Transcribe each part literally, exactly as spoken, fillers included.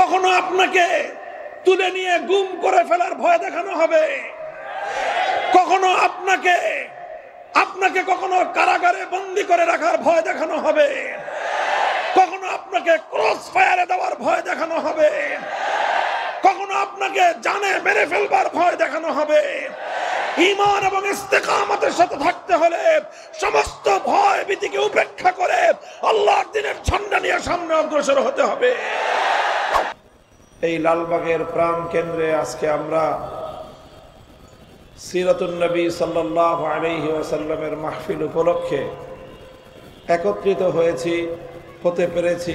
কখনো আপনাকে তুলে নিয়ে গুম করে ফেলার ভয় দেখানো হবে, কখনো আপনাকে আপনাকে কখনো কারাগারে বন্দী করে রাখার ভয় দেখানো হবে, কখনো আপনাকে ক্রস ফায়ারে দেওয়ার ভয় দেখানো হবে, কখনো আপনাকে জানে মেরে ফেলবার ভয় দেখানো হবে। ঈমান এবং ইস্তেকামতের সাথে থাকতে হলে সমস্ত ভয় ভীতিকে উপেক্ষা করে আল্লাহর দ্বীনের ঝান্ডা নিয়ে সামনে অগ্রসর হতে হবে। এই লালবাগের প্রাণ কেন্দ্রে আজকে আমরা সিরাতুন নবী সাল্লাল্লাহু আলাইহি ওয়াসাল্লামের মাহফিল উপলক্ষে একত্রিত হয়েছি, হতে পেরেছি।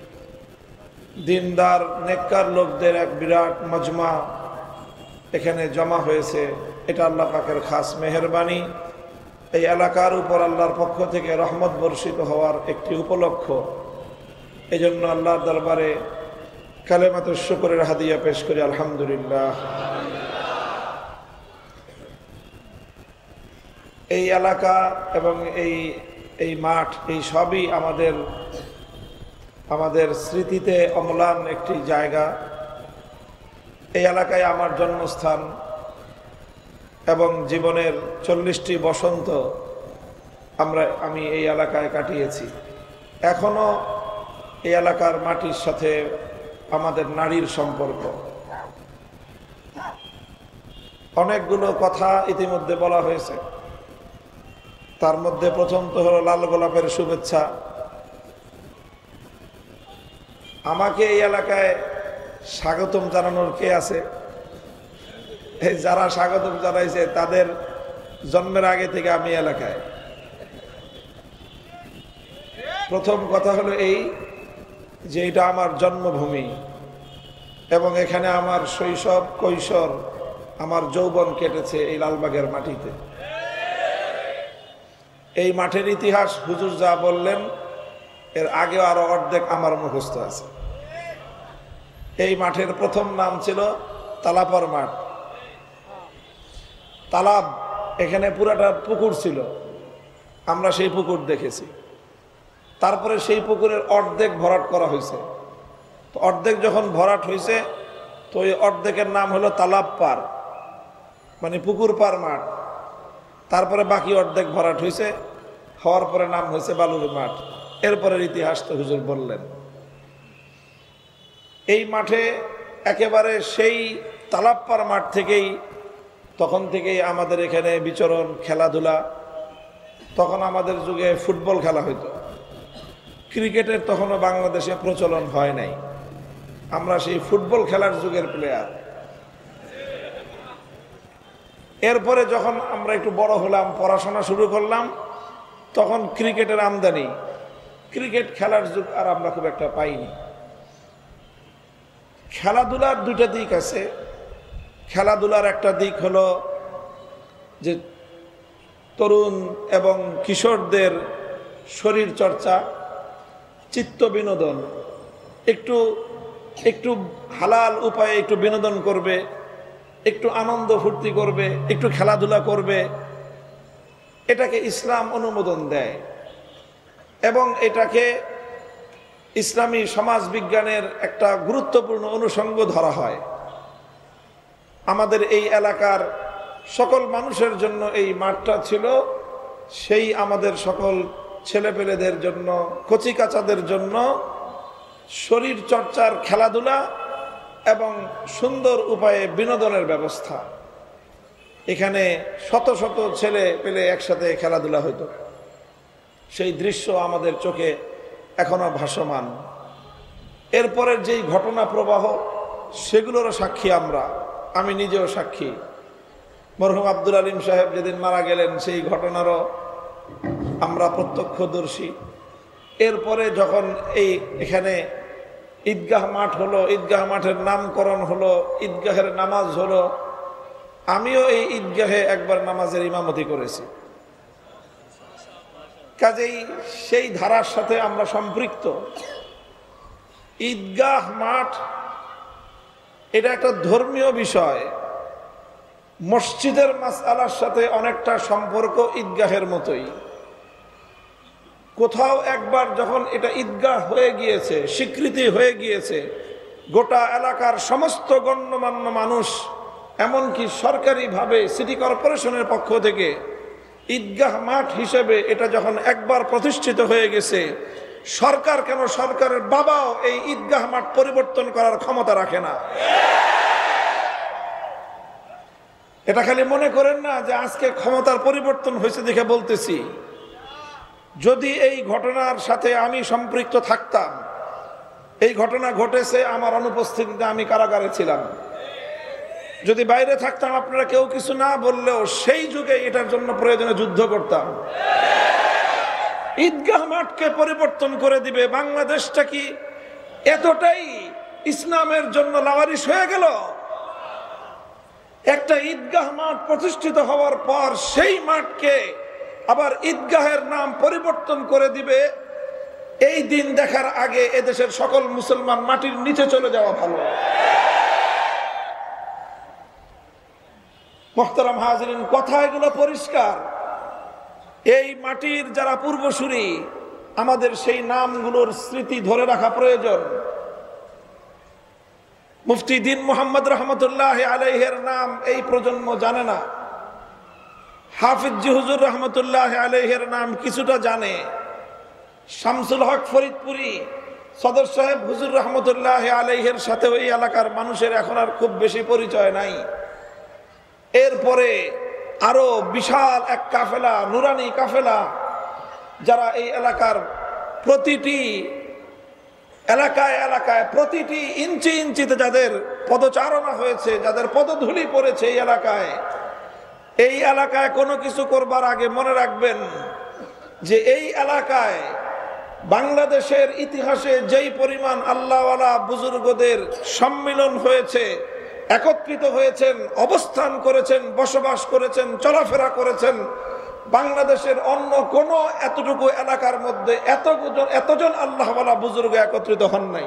দিনদার নেককার লোকদের এক বিরাট মজমা এখানে জমা হয়েছে, এটা আল্লাহ পাকের খাস মেহেরবানি। এই এলাকার উপর আল্লাহর পক্ষ থেকে রহমত বর্ষিত হওয়ার একটি উপলক্ষ। এই জন্য আল্লাহর দরবারে কালেমাতুশ শুকরের হাদিয়া পেশ করি, আলহামদুলিল্লাহ। এই এলাকা এবং এই এই মাঠ, এই সবই আমাদের আমাদের স্মৃতিতে অম্লান একটি জায়গা। এই এলাকায় আমার জন্মস্থান এবং জীবনের চল্লিশটি বসন্ত আমরা আমি এই এলাকায় কাটিয়েছি। এখনো এই এলাকার মাটির সাথে আমাদের নারীর সম্পর্ক। অনেকগুলো কথা ইতিমধ্যে বলা হয়েছে, তার মধ্যে প্রথম তো হলো লাল গোলাপের শুভেচ্ছা। আমাকে এই এলাকায় স্বাগতম জানানোর কে আছে? এই যারা স্বাগতম জানাইছে তাদের জন্মের আগে থেকে আমি এলাকায়। প্রথম কথা হলো এই যে এটা আমার জন্মভূমি এবং এখানে আমার শৈশব, কৈশোর, আমার যৌবন কেটেছে এই লালবাগের মাটিতে। এই মাঠের ইতিহাস হুজুর যা বললেন এর আগেও আরো অর্ধেক আমার মুখস্থ আছে। এই মাঠের প্রথম নাম ছিল তালাপর মাঠ। তালাব, এখানে পুরাটা পুকুর ছিল, আমরা সেই পুকুর দেখেছি। তারপরে সেই পুকুরের অর্ধেক ভরাট করা হয়েছে। তো অর্ধেক যখন ভরাট হয়েছে তো ওই অর্ধেকের নাম হলো তালাব পার, মানে পুকুর পার মাঠ। তারপরে বাকি অর্ধেক ভরাট হয়েছে, হওয়ার পরে নাম হয়েছে বালুর মাঠ। এরপরের ইতিহাস তো হুজুর বললেন। এই মাঠে একেবারে সেই তালাপ্পার মাঠ থেকেই তখন থেকেই আমাদের এখানে বিচরণ, খেলাধুলা। তখন আমাদের যুগে ফুটবল খেলা হইতো, ক্রিকেটের তখনও বাংলাদেশে প্রচলন হয় নাই। আমরা সেই ফুটবল খেলার যুগের প্লেয়ার। এরপরে যখন আমরা একটু বড় হলাম, পড়াশোনা শুরু করলাম, তখন ক্রিকেটের আমদানি, ক্রিকেট খেলার যুগ আর আমরা খুব একটা পাইনি। খেলাধুলার দুইটা দিক আছে। খেলাধুলার একটা দিক হলো যে তরুণ এবং কিশোরদের শরীর চর্চা, চিত্ত বিনোদন, একটু একটু হালাল উপায়ে একটু বিনোদন করবে, একটু আনন্দ ফুর্তি করবে, একটু খেলাধুলা করবে, এটাকে ইসলাম অনুমোদন দেয় এবং এটাকে ইসলামী সমাজ বিজ্ঞানের একটা গুরুত্বপূর্ণ অনুষঙ্গ ধরা হয়। আমাদের এই এলাকার সকল মানুষের জন্য এই মাঠটা ছিল সেই আমাদের সকল ছেলেপেলেদের জন্য, কচিকাচাদের জন্য শরীর চর্চার, খেলাধুলা এবং সুন্দর উপায়ে বিনোদনের ব্যবস্থা। এখানে শত শত ছেলে পেলে একসাথে খেলাধুলা হইতো। সেই দৃশ্য আমাদের চোখে এখনো ভাসমান। এরপরের যেই ঘটনা প্রবাহ, সেগুলোরও সাক্ষী আমরা, আমি নিজেও সাক্ষী। মরহুম আব্দুল আলিম সাহেব যেদিন মারা গেলেন সেই ঘটনারও আমরা প্রত্যক্ষদর্শী। এরপরে যখন এই এখানে ঈদগাহ মাঠ হলো, ঈদগাহ মাঠের নামকরণ হলো, ঈদগাহের নামাজ হলো, আমিও এই ঈদগাহে একবার নামাজের ইমামতি করেছি। কাজেই সেই ধারার সাথে আমরা সম্পৃক্ত। ঈদগাহ মাঠ এটা একটা ধর্মীয় বিষয়, মসজিদের মাসআলার সাথে অনেকটা সম্পর্ক ঈদগাহের মতোই। কোথাও একবার যখন এটা ঈদগাহ হয়ে গিয়েছে, স্বীকৃতি হয়ে গিয়েছে, গোটা এলাকার সমস্ত গণ্যমান্য মানুষ, এমনকি সরকারিভাবে সিটি কর্পোরেশনের পক্ষ থেকে ঈদগাহ মাঠ হিসেবে এটা যখন একবার প্রতিষ্ঠিত হয়ে গেছে, সরকার কেন, সরকারের বাবাও এই ঈদগাহ মাঠ পরিবর্তন করার ক্ষমতা রাখে না। এটা খালি মনে করেন না যে আজকে ক্ষমতার পরিবর্তন হয়েছে দেখে বলতেছি। যদি এই ঘটনার সাথে আমি সম্পৃক্ত থাকতাম, এই ঘটনা ঘটেছে আমার অনুপস্থিতিতে, আমি কারাগারে ছিলাম, যদি বাইরে থাকতাম আপনারা কেউ কিছু না বললেও সেই যুগে এটার জন্য প্রয়োজনে যুদ্ধ করতাম। ঈদগাহ মাঠকে পরিবর্তন করে দিবে, বাংলাদেশটা কি এতটাই ইসলামের জন্য লাওয়ারিশ হয়ে গেল? একটা ঈদগাহ মাঠ প্রতিষ্ঠিত হওয়ার পর সেই মাঠকে আবার ঈদগাহের নাম পরিবর্তন করে দিবে, এই দিন দেখার আগে এদেশের সকল মুসলমান মাটির নিচে চলে যাওয়া ভালো। মুহতারাম হাজিরিন, কথা এগুলো পরিষ্কার। এই মাটির যারা পূর্বসূরি, আমাদের সেই নামগুলোর স্মৃতি ধরে রাখা প্রয়োজন। মুফতি দ্বীন মুহাম্মদ রহমতুল্লাহ আলাইহির নাম এই প্রজন্ম জানে না। হাফিজ জি হুজুর রহমতুল্লাহ আলাইহির নাম কিছুটা জানে। শামসুল হক ফরিদপুরি সদর সাহেব হুজুর রহমতুল্লাহ আলাইহির সাথে ওই এলাকার মানুষের এখন আর খুব বেশি পরিচয় নাই। এরপরে আরো বিশাল এক কাফেলা, নুরানি কাফেলা, যারা এই এলাকার প্রতিটি এলাকায় এলাকায় প্রতিটি ইঞ্চি ইঞ্চিতে যাদের পদচারণা হয়েছে, যাদের পদধূলি পড়েছে এই এলাকায়, এই এলাকায় কোনো কিছু করবার আগে মনে রাখবেন যে এই এলাকায় বাংলাদেশের ইতিহাসে যেই পরিমাণ আল্লাহওয়ালা বুজুর্গদের সম্মিলন হয়েছে, একত্রিত হয়েছেন, অবস্থান করেছেন, বসবাস করেছেন, চলাফেরা করেছেন, বাংলাদেশের অন্য কোন এতটুকু এলাকার মধ্যে এতজন এতজন আল্লাহওয়ালা বুজুর্গ একত্রিত হন নাই।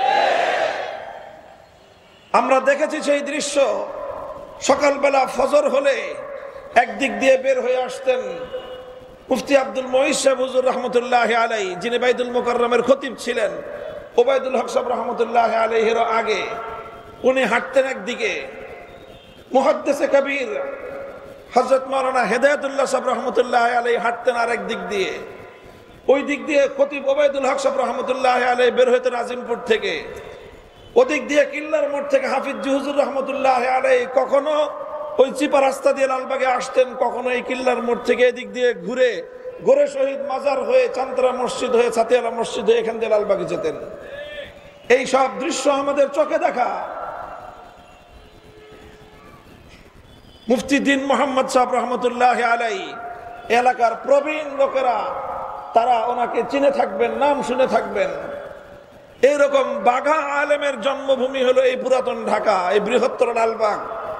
আমরা দেখেছি সেই দৃশ্য। সকালবেলা ফজর হলে একদিক দিয়ে বের হয়ে আসতেন মুফতি আব্দুল মুঈজ সাহেব হুজুর রহমতুল্লাহ আলাইহি, যিনি বাইতুল মুকাররমের খতিব ছিলেন, ওবায়দুল হক সাহেব রহমতুল্লাহ আলাইহির আগে। উনি হাঁটতেন একদিকে, মুহাদ্দিসে কবির হযরত মাওলানা হেদায়েতুল্লাহ সাহেব রহমতুল্লাহ আলাইহি হাঁটতেন আরেক দিক দিয়ে। ওই দিক দিয়ে খতিব ওবায়দুল হক সাহেব রহমতুল্লাহ আলাইহি বের হতেন আজিমপুর থেকে। ওদিক দিয়ে কিল্লার মোড় থেকে হাফিজ জি হুজুর রহমতুল্লাহ আলাইহি কখনো ওই চিপা রাস্তা দিয়ে লালবাগে আসতেন, কখনো এই কিল্লার মোড় থেকে এদিক দিয়ে ঘুরে গোরে শহীদ মাজার হয়ে, চান্তরা মসজিদ হয়ে, ছাতিয়ালা মসজিদ হয়ে এখান দিয়ে লালবাগে যেতেন। এই সব দৃশ্য আমাদের চোখে দেখা। মুফতি দ্বীন মুহাম্মদ সাহেব রহমতুল্লাহ আলাইহি এলাকার প্রবীণ লোকেরা তারা ওনাকে চিনে থাকবেন, নাম শুনে থাকবেন। এইরকম বাঘা আলেমের জন্মভূমি হলো এই পুরাতন ঢাকা, এই বৃহত্তর লালবাগ।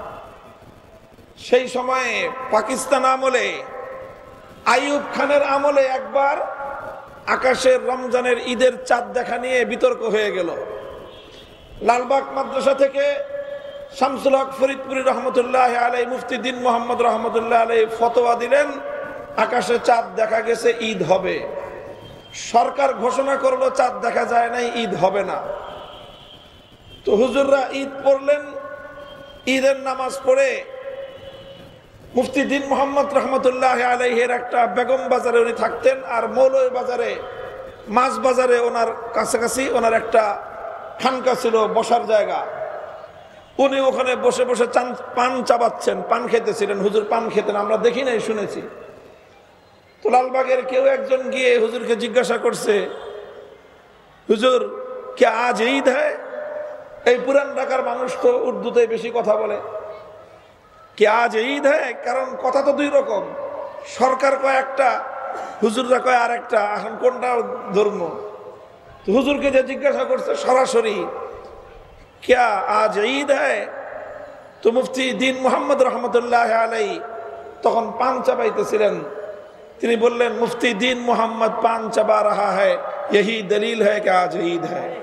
সেই সময়ে পাকিস্তান আমলে, আইয়ুব খানের আমলে একবার আকাশের রমজানের ঈদের চাঁদ দেখা নিয়ে বিতর্ক হয়ে গেল। লালবাগ মাদ্রাসা থেকে শামসুল হক ফরিদপুরি রহমতুল্লাহ আলাইহি, মুফতি দ্বীন মুহাম্মদ রহমতুল্লাহ আলাইহি ফতোয়া দিলেন আকাশে চাঁদ দেখা গেছে, ঈদ হবে। সরকার ঘোষণা করলো চাঁদ দেখা যায় নাই, ঈদ হবে না। তো হুজুররা ঈদ পড়লেন। ঈদের নামাজ পড়ে মুফতি দ্বীন মুহাম্মদ রহমতুল্লাহ আলাইহির একটা বেগম বাজারে উনি থাকতেন, আর মৌলভী বাজারে, মাছ বাজারে ওনার কাছাকাছি ওনার একটা খানকা ছিল, বসার জায়গা। উনি ওখানে বসে বসে চান পান চাবাচ্ছেন, পান খেতেছিলেন। হুজুর পান খেতেন, আমরা দেখি নাই, শুনেছি। তো লালবাগের কেউ একজন গিয়ে হুজুরকে জিজ্ঞাসা করছে, হুজুর কে আজ ঈদ হ্যায়? এই পুরান ঢাকার মানুষ তো উর্দুতে বেশি কথা বলে। কে আজ ঈদ হ্যায়? কারণ কথা তো দুই রকম, সরকার কয় একটা, হুজুররা কয় আর একটা, এখন কোনটা ধর্ম? তো হুজুরকে যে জিজ্ঞাসা করছে সরাসরি, क्या आज ঈদ হ্যায়? তো মুফতি দ্বীন মুহাম্মদ রহমতুল্লাহ আলাইহি তখন পান চাবাইতেছিলেন। তিনি বললেন, মুফতি দ্বীন মুহাম্মদ পান চাবা রাহা হ্যায়, यही দলিল হ্যায় कि आज ঈদ হ্যায়।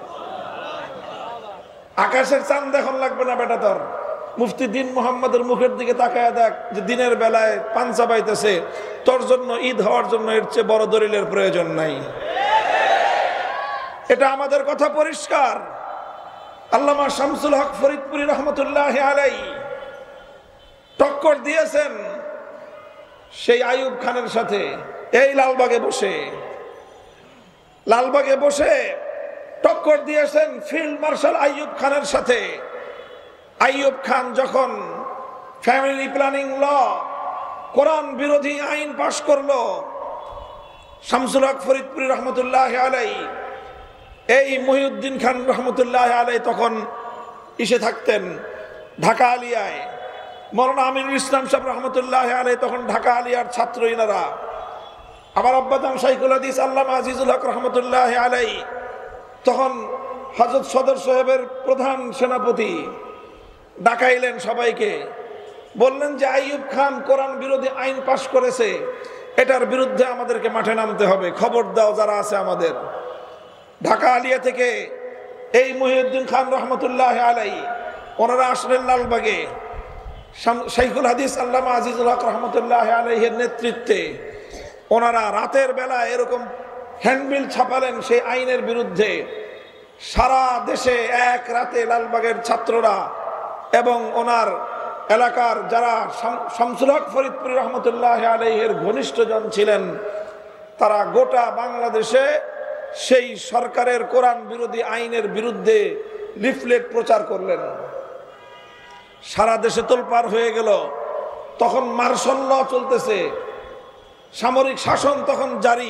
আকাশের চাঁদ এখন লাগবে না বেটা তোর, মুফতি দ্বীন মুহাম্মদের মুখের দিকে তাকায় দেখ যে দিনের বেলায় পান চাবাইতেছে, তোর জন্য ঈদ হওয়ার জন্য এর চেয়ে বড় দলিলের প্রয়োজন নাই। এটা আমাদের কথা পরিষ্কার। আল্লামা শামসুল হক ফরিদপুরি রহমতুল্লাহ আলাইহি টক্কর দিয়েছেন সেই আইয়ুব খানের সাথে এই লালবাগে বসে লালবাগে বসে টক্কর দিয়েছেন ফিল্ড মার্শাল আইয়ুব খানের সাথে। আইয়ুব খান যখন ফ্যামিলি প্ল্যানিং ল কোরআন বিরোধী আইন পাশ করলো, শামসুল হক ফরিদপুরি রহমতুল্লাহ আলাইহি এই মহিউদ্দিন খান রহমতুল্লাহ আলাইহি তখন ইসে থাকতেন ঢাকা আলিয়ায়, মৌলানা আমিনুল ইসলাম সাহেব রহমতুল্লাহ আলাইহি তখন ঢাকা আলিয়ার ছাত্র ইনারা, আমার আব্বাজান শাইখুল হাদিস আল্লামা আজিজুল হক রহমতুল্লাহ আলাইহি তখন হযরত সদর সাহেবের প্রধান সেনাপতি ডাকাইলেন সবাইকে, বললেন যে আইয়ুব খান কোরআন বিরোধী আইন পাশ করেছে, এটার বিরুদ্ধে আমাদেরকে মাঠে নামতে হবে, খবর দাও যারা আছে আমাদের। ঢাকা আলিয়া থেকে এই মহিউদ্দিন খান রহমতুল্লাহ আলাইহি ওনারা আসলেন লালবাগে, শাইখুল হাদিস আল্লামা আজিজুল হক রহমতুল্লাহ আলাইহির নেতৃত্বে ওনারা রাতের বেলা এরকম হ্যান্ডবিল ছাপালেন সেই আইনের বিরুদ্ধে। সারা দেশে এক রাতে লালবাগের ছাত্ররা এবং ওনার এলাকার যারা শামসুল হক ফরিদপুরি রহমতুল্লাহ আলাইহির ঘনিষ্ঠজন ছিলেন, তারা গোটা বাংলাদেশে সেই সরকারের কোরআন বিরোধী আইনের বিরুদ্ধে লিফলেট প্রচার করলেন। সারা দেশে তোলপাড় হয়ে গেল। তখন মার্শাল ল চলতেছে, সামরিক শাসন তখন জারি।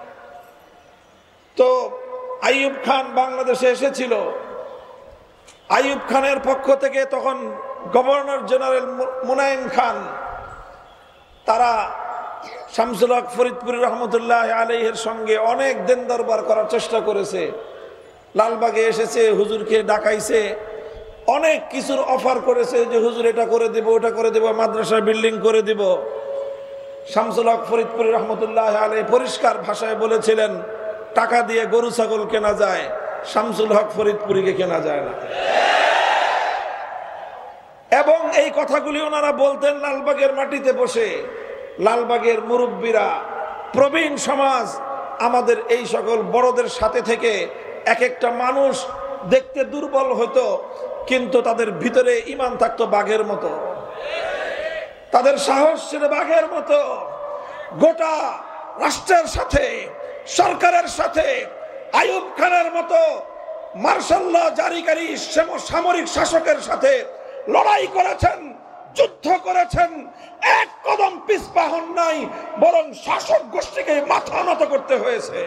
তো আইয়ুব খান বাংলাদেশে এসেছিল। আইয়ুব খানের পক্ষ থেকে তখন গভর্নর জেনারেল মুনায়েম খান, তারা শামসুল হক ফরিদপুরি রহমতুল্লাহ আলাইহির সঙ্গে অনেক দিন দরবার করার চেষ্টা করেছে। লালবাগে এসেছে, হুজুরকে ডাকাইছে, অনেক কিছুর অফার করেছে যে হুজুর এটা করে দিব, ওটা করে দিব, মাদ্রাসা বিল্ডিং করে দিব। শামসুল হক ফরিদপুরি রহমতুল্লাহ আলাইহি পরিষ্কার ভাষায় বলেছিলেন, টাকা দিয়ে গরু ছাগল কেনা যায়, শামসুল হক ফরিদপুরিকে কেনা যায় না। এবং এই কথাগুলি ওনারা বলতেন লালবাগের মাটিতে বসে। লালবাগের মুরব্বীরা, প্রবীণ সমাজ আমাদের এই সকল বড়দের সাথে থেকে এক একটা মানুষ দেখতে দুর্বল হতো, কিন্তু তাদের ভিতরে ঈমান থাকতো বাঘের মতো, তাদের সাহস ছিল বাঘের মতো। গোটা রাষ্ট্রের সাথে, সরকারের সাথে আইয়ুব খানের মতো মার্শাল ল জারিকারী সামরিক শাসকের সাথে লড়াই করেছেন, যুদ্ধ করেছেন, এক কদম পিছপা হন নাই, বরং শাসক গোষ্ঠীকে মাথা নত করতে হয়েছে।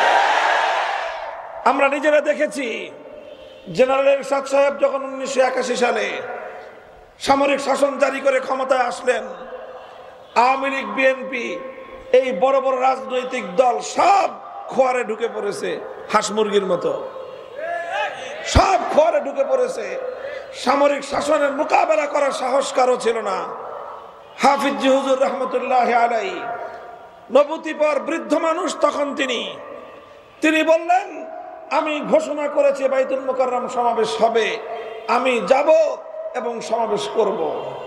আমরা নিজেরা দেখেছি, জেনারেল এরশাদ সাহেব যখন উনিশশো একাশি সালে সামরিক শাসন জারি করে ক্ষমতায় আসলেন, আওয়ামী লীগ, বিএনপি, এই বড় বড় রাজনৈতিক দল সব খোয়ারে ঢুকে পড়েছে, হাঁস মুরগির মতো সব খোয়ারে ঢুকে পড়েছে। সামরিক শাসনের মোকাবেলা করার সাহস কারো ছিল না। হাফিজ হুজুর রহমতুল্লাহ আলাইহি নবুতিপর বৃদ্ধ মানুষ, তখন তিনি তিনি বললেন, আমি ঘোষণা করেছি বাইতুল মুকাররম সমাবেশ হবে, আমি যাব এবং সমাবেশ করব।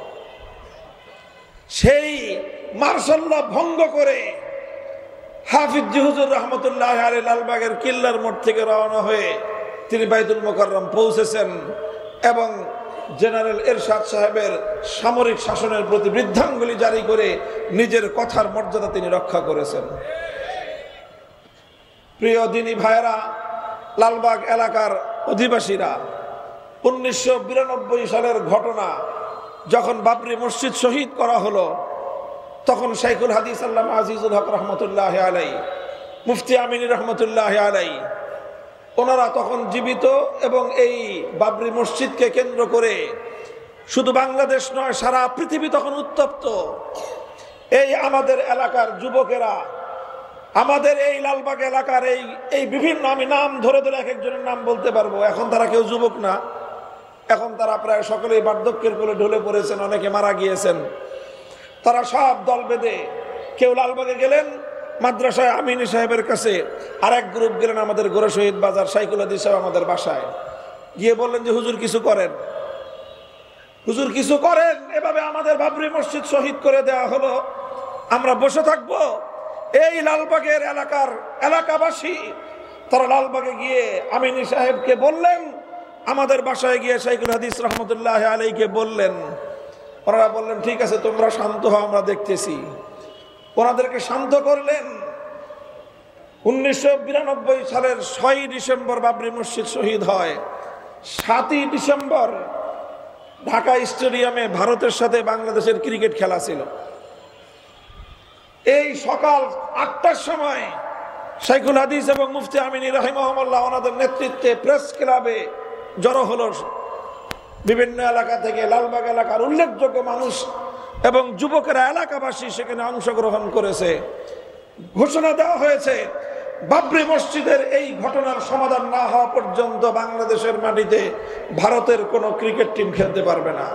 সেই মার্শাল ল ভঙ্গ করে হাফিজ হুজুর রহমতুল্লাহ আলাইহি লালবাগের কিল্লার মোড় থেকে রওনা হয়ে তিনি বাইতুল মুকাররম পৌঁছেছেন এবং জেনারেল এরশাদ সাহেবের সামরিক শাসনের প্রতি বৃদ্ধাঙ্গুলি জারি করে নিজের কথার মর্যাদা তিনি রক্ষা করেছেন। প্রিয় দিনী ভাইয়েরা, লালবাগ এলাকার অধিবাসীরা, উনিশশো বিরানব্বই সালের ঘটনা, যখন বাবরি মসজিদ শহীদ করা হলো, তখন শাইখুল হাদিস আল্লামা আজিজুল হক রহমতুল্লাহ আলাইহি, মুফতি আমিনী রহমতুল্লাহ আলাইহি, ওনারা তখন জীবিত এবং এই বাবরি মসজিদকে কেন্দ্র করে শুধু বাংলাদেশ নয়, সারা পৃথিবী তখন উত্তপ্ত। এই আমাদের এলাকার যুবকেরা, আমাদের এই লালবাগ এলাকার এই এই বিভিন্ন, আমি নাম ধরে ধরে এক একজনের নাম বলতে পারবো। এখন তারা কেউ যুবক না, এখন তারা প্রায় সকলেই বার্ধক্যের কোলে ঢলে পড়েছেন, অনেকে মারা গিয়েছেন। তারা সব দল বেঁধে, কেউ লালবাগে গেলেন মাদ্রাসায় আমিনী সাহেবের কাছে, আর এক গ্রুপ গেলেন আমাদের গোরা শহীদ বাজার শাইখুল হাদিস সাহেব আমাদের বাসায়, গিয়ে বললেন যে হুজুর কিছু করেন, হুজুর কিছু করেন, এভাবে আমাদের বাবরি মসজিদ শহীদ করে দেওয়া হলো, আমরা বসে থাকবো? এই লালবাগের এলাকার এলাকাবাসী তারা লালবাগে গিয়ে আমিনী সাহেবকে বললেন আমাদের বাসায় গিয়ে শাইখুল হাদিস রহমতুল্লাহ আলাইকে বললেন। ওনারা বললেন ঠিক আছে তোমরা শান্ত হও, আমরা দেখতেছি। ওনাদেরকে শান্ত করলেন। উনিশশো বিরানব্বই সালের ছয়ই ডিসেম্বর বাবরি মসজিদ শহীদ হয়। সাতই ডিসেম্বর ঢাকা স্টেডিয়ামে ভারতের সাথে বাংলাদেশের ক্রিকেট খেলা ছিল। এই সকাল আটটার সময় শাইখুল হাদিস এবং মুফতি আমিনী রাহিমাহুল্লাহ ওনাদের নেতৃত্বে প্রেস ক্লাবে জড়ো হলো বিভিন্ন এলাকা থেকে। লালবাগ এলাকার উল্লেখযোগ্য মানুষ এবং যুবকেরা, এলাকাবাসী সেখানে অংশগ্রহণ করেছে। ঘোষণা দেওয়া হয়েছে বাবরি মসজিদের এই ঘটনার সমাধান না হওয়া পর্যন্ত বাংলাদেশের মাটিতে ভারতের কোনো ক্রিকেট টিম খেলতে পারবে না।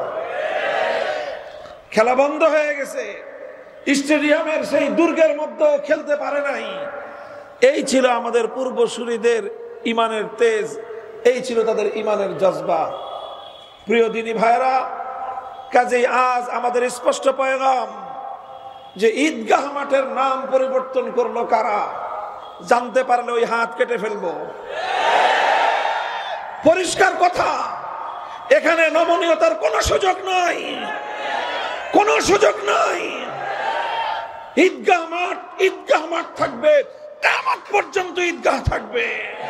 খেলা বন্ধ হয়ে গেছে। স্টেডিয়ামের সেই দুর্গের মধ্যেও খেলতে পারে নাই। এই ছিল আমাদের পূর্বসূরীদের ইমানের তেজ, এই ছিল তাদের ইমানের জজবা। প্রিয় দিনী ভাইরা, কাজেই আজ আমাদের স্পষ্ট পয়গাম যে ঈদগাহ মাঠের নাম পরিবর্তন করলো কারা, জানতে পারলে ওই হাত কেটে ফেলবো। পরিষ্কার কথা, এখানে নমনীয়তার কোনো সুযোগ নাই, কোনো সুযোগ নাই। ঈদগাহ মাঠ ঈদগাহ মাঠ থাকবে, কিয়ামত পর্যন্ত ঈদগাহ থাকবে।